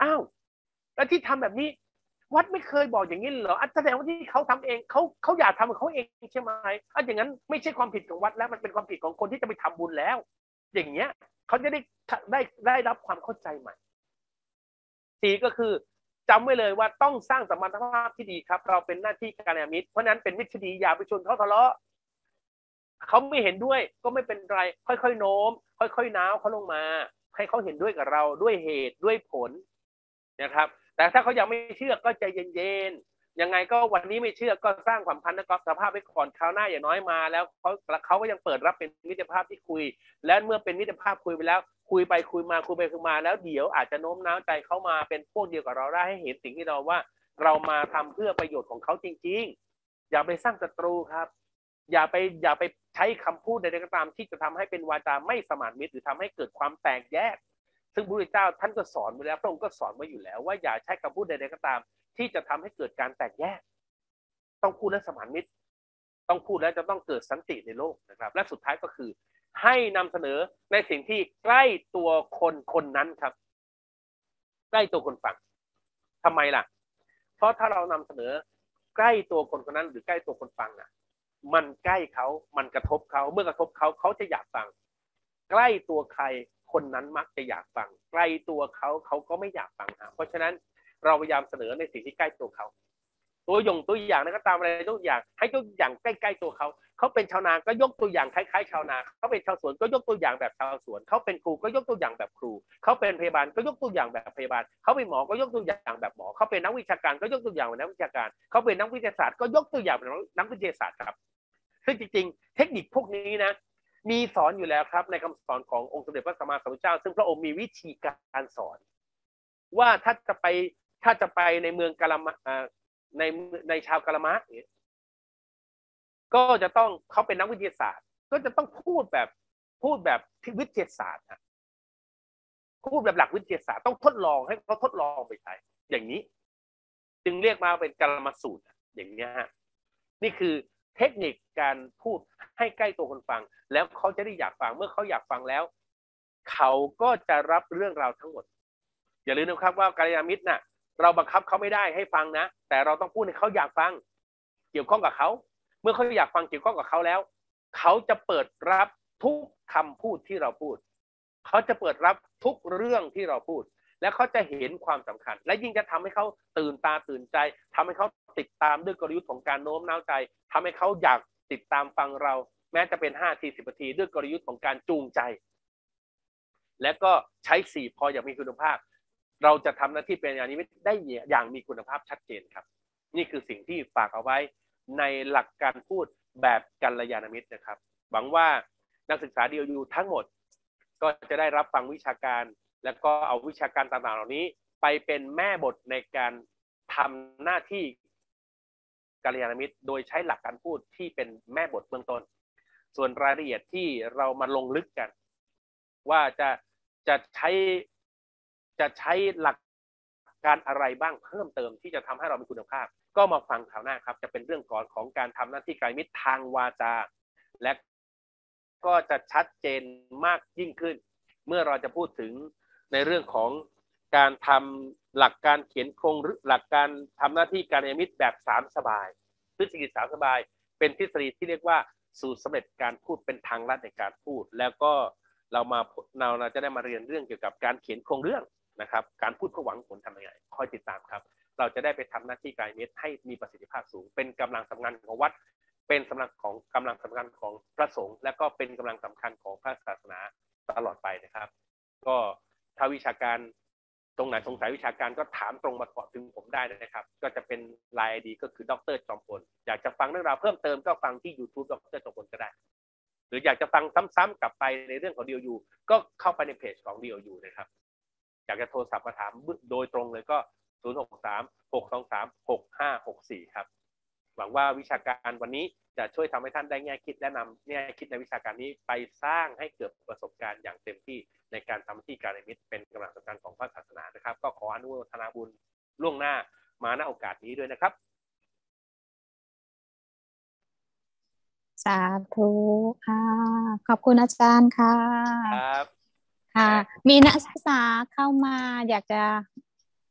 อ้าวแล้วที่ทำแบบนี้วัดไม่เคยบอกอย่างนี้เหรอแสดงว่าที่เขาทำเองเขาเขาอยากทำของเขาเองใช่ไหมอ่ะอย่างนั้นไม่ใช่ความผิดของวัดแล้วมันเป็นความผิดของคนที่จะไปทำบุญแล้วอย่างเงี้ยเขาจะได้ได้ได้รับความเข้าใจใหม่สี่ก็คือจำไว้เลยว่าต้องสร้างสัมพันธภาพที่ดีครับเราเป็นหน้าที่การมิตรเพราะนั้นเป็นมิตรที่ดีอย่าไปชวนเขาทะเลาะเขาไม่เห็นด้วยก็ไม่เป็นไรค่อยๆโน้มค่อยๆน้าวเขาลงมาให้เขาเห็นด้วยกับเราด้วยเหตุด้วยผลนะครับแต่ถ้าเขายังไม่เชื่อก็ใจเย็นๆยังไงก็วันนี้ไม่เชื่อก็สร้างความพันธ์กับสภาพไว้ก่อนคราวหน้าอย่างน้อยมาแล้วเขาเขาก็ยังเปิดรับเป็นมิตรภาพที่คุยและเมื่อเป็นมิตรภาพคุยไปแล้วคุยไปคุยมาคุยไปคุยมาแล้วเดี๋ยวอาจจะโน้มน้าวใจเขามาเป็นพวกเดียวกับเราได้ให้เห็นสิ่งที่เราว่าเรามาทำเพื่อประโยชน์ของเขาจริงๆอย่าไปสร้างศัตรูครับอย่าไปอย่าไปใช้คำพูดใดๆก็ตามที่จะทำให้เป็นวาจาไม่สมานมิตรหรือทำให้เกิดความแตกแยกซึ่งพระพุทธเจ้าท่านก็สอนไว้แล้วพระองค์ก็สอนไว้อยู่แล้วว่าอย่าใช้คำพูดใดๆก็ตามที่จะทำให้เกิดการแตกแยกต้องพูดและสมานมิตรต้องพูดแล้วจะต้องเกิดสันติในโลกนะครับและสุดท้ายก็คือให้นำเสนอในสิ่งที่ใกล้ตัวคนคนนั้นครับใกล้ตัวคนฟังทำไมล่ะเพราะถ้าเรานำเสนอใกล้ตัวคนคนนั้นหรือใกล้ตัวคนฟังอ่ะมันใกล้เขามันกระทบเขาเมื่อกระทบเขาเขาจะอยากฟังใกล้ตัวใครคนนั้นมักจะอยากฟังใกล้ตัวเขาเขาก็ไม่อยากฟังเพราะฉะนั้นเราพยายามเสนอในสิ่งที่ใกล้ตัวเขาตัวอย่างตัวอย่างนั้นก็ตามอะไรตัวอย่างให้ตัวอย่างใกล้ๆตัวเขาเขาเป็นชาวนาก็ยกตัวอย่างคล้ายๆชาวนาเขาเป็นชาวสวนก็ยกตัวอย่างแบบชาวสวนเขาเป็นครูก็ยกตัวอย่างแบบครูเขาเป็นพยาบาลก็ยกตัวอย่างแบบพยาบาลเขาเป็นหมอก็ยกตัวอย่างแบบหมอเขาเป็นนักวิชาการก็ยกตัวอย่างแบบนักวิชาการเขาเป็นนักวิทยาศาสตร์ก็ยกตัวอย่างแบบนักวิทยาศาสตร์ครับซึ่งจริงๆเทคนิคพวกนี้นะมีสอนอยู่แล้วครับในคำสอนขององค์สมเด็จพระสัมมาสัมพุทธเจ้าซึ่งพระองค์มีวิธีการสอนว่าถ้าจะไปถ้าจะไปในเมืองกาลามะในในชาวกาลามะเนี่ยก็จะต้องเขาเป็นนักวิทยาศาสตร์ก็จะต้องพูดแบบพูดแบบวิทยาศาสตร์นะพูดแบบหลักวิทยาศาสตร์ต้องทดลองให้เขาทดลองไปใช้อย่างนี้จึงเรียกมาเป็นกาลามสูตรอย่างนี้ฮะนี่คือเทคนิคการพูดให้ใกล้ตัวคนฟังแล้วเขาจะได้อยากฟังเมื่อเขาอยากฟังแล้วเขาก็จะรับเรื่องราวทั้งหมดอย่าลืมนะครับว่ากัลยาณมิตรน่ะเราบังคับเขาไม่ได้ให้ฟังนะแต่เราต้องพูดให้เขาอยากฟังเกี่ยวข้องกับเขาเมื่อเขาอยากฟังเกี่ยวข้องกับเขาแล้วเขาจะเปิดรับทุกคำพูดที่เราพูดเขาจะเปิดรับทุกเรื่องที่เราพูดและเขาจะเห็นความสำคัญและยิ่งจะทำให้เขาตื่นตาตื่นใจทำให้เขาติดตามด้วยกลยุทธ์ของการโน้มน้าวใจทำให้เขาอยากติดตามฟังเราแม้จะเป็นห้าทีสิบนาทีด้วยกลยุทธ์ของการจูงใจและก็ใช้สี่พออย่างมีคุณภาพเราจะทำหน้าที่เป็นอย่างนี้ได้อย่างมีคุณภาพชัดเจนครับนี่คือสิ่งที่ฝากเอาไว้ในหลักการพูดแบบกัลยาณมิตรนะครับหวังว่านักศึกษา ดี โอ ยู ทั้งหมดก็จะได้รับฟังวิชาการแล้วก็เอาวิชาการต่างๆเหล่านี้ไปเป็นแม่บทในการทำหน้าที่กัลยาณมิตรโดยใช้หลักการพูดที่เป็นแม่บทเบื้องต้นส่วนรายละเอียดที่เรามาลงลึกกันว่าจะจะใช้จะใช้หลักการอะไรบ้างเพิ่มเติมที่จะทำให้เรามีคุณภาพก็มาฟังคราวหน้าครับจะเป็นเรื่องก่อนของการทำหน้าที่กัลยาณมิตรทางวาจาและก็จะชัดเจนมากยิ่งขึ้นเมื่อเราจะพูดถึงในเรื่องของการทำหลักการเขียนโครงหลักการทำหน้าที่กัลยาณมิตรแบบสามสบายทฤษฎีสามสบายเป็นทฤษฎีที่เรียกว่าสูตรสำเร็จการพูดเป็นทางลัดในการพูดแล้วก็เรามาเราเราจะได้มาเรียนเรื่องเกี่ยวกับการเขียนโครงเรื่องนะครับการพูดเพื่อหวังผลทำยังไงคอยติดตามครับเราจะได้ไปทำหน้าที่กัลยาณมิตรให้มีประสิทธิภาพสูงเป็นกำลังสำคัญของวัดเป็นกำลังของกำลังสำคัญของพระสงฆ์และก็เป็นกำลังสำคัญของพระศาสนาตลอดไปนะครับก็ถ้าวิชาการตรงไหนสงสัยวิชาการก็ถามตรงมาก่อนถึงผมได้นะครับก็จะเป็นไลน์ ไอ ดี ก็คือดร.จอมพลอยากจะฟังเรื่องราวเพิ่มเติมก็ฟังที่ YouTube ดร.จอมพลก็ได้หรืออยากจะฟังซ้ำๆกลับไปในเรื่องของ ดี โอ ยู ก็เข้าไปในเพจของ ดี โอ ยู นะครับอยากจะโทรศัพท์มาถามโดยตรงเลยก็ศูนย์ หก สาม หก สอง สาม หก ห้า หก สี่ครับหวังว่าวิชาการวันนี้จะช่วยทำให้ท่านได้แง่คิดและนำแง่คิดในวิชาการนี้ไปสร้างให้เกิดประสบการณ์อย่างเต็มที่ในการทำหน้าที่กัลยาณมิตรเป็นกำลังสำคัญของพระศาสนานะครับก็ขออนุโมทนาบุญล่วงหน้ามาณโอกาสนี้ด้วยนะครับสาธุค่ะขอบคุณอาจารย์ค่ะครับค่ะมีนักศึกษาเข้ามาอยากจะ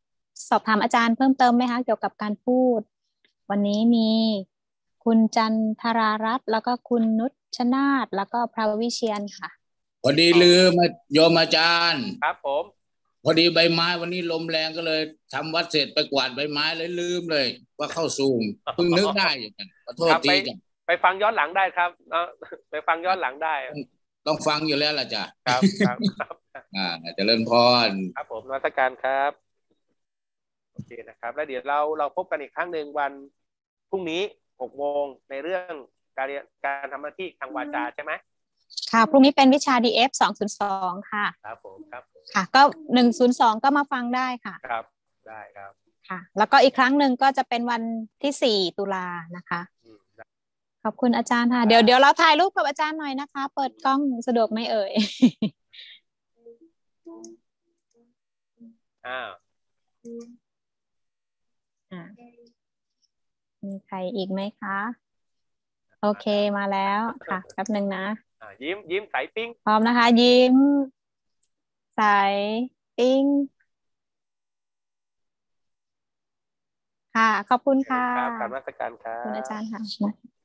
สอบถามอาจารย์เพิ่มเติมไหมคะเกี่ยวกับการพูดวันนี้มีคุณจันทรารัตน์แล้วก็คุณนุชชนาธิ์แล้วก็พระวิเชียนค่ะพอดีลืมโยมอาจารย์ครับผมพอดีใบไม้วันนี้ลมแรงก็เลยทำวัดเสร็จไปกวาดใบไม้เลยลืมเลยว่าเข้าซูมเพิ่งนึกได้อย่างนั้นขอโทษทีจ้ะไปฟังย้อนหลังได้ครับไปฟังย้อนหลังได้ต้องฟังอยู่แล้วล่ะจ้ะครับครับครับอ่าเจริญพรครับผมนมัสการครับโอเคนะครับแล้วเดี๋ยวเราเราพบกันอีกครั้งหนึ่งวันพรุ่งนี้หกโมงในเรื่องการการทำหน้าที่ทางวาจาใช่ไหมค่ะพรุ่งนี้เป็นวิชา ดี เอฟ สองศูนย์สองค่ะครับผมครับค่ะก็หนึ่งศูนย์สองก็มาฟังได้ค่ะครับได้ครับค่ะแล้วก็อีกครั้งหนึ่งก็จะเป็นวันที่สี่ตุลานะคะขอบคุณอาจารย์ค่ะเดี๋ยวเดี๋ยวเราถ่ายรูปกับอาจารย์หน่อยนะคะเปิดกล้องสะดวกไหมเอ่ยอ้าวอ่ามีใครอีกไหมคะโอเคมาแล้วค่ะแป๊บหนึ่งนะยิ้มยิ้มใสปิ้งพร้อมนะคะยิ้มใสปิ้งค่ะขอบคุณค่ะครับการราชการครับคุณอาจารย์ค่ะ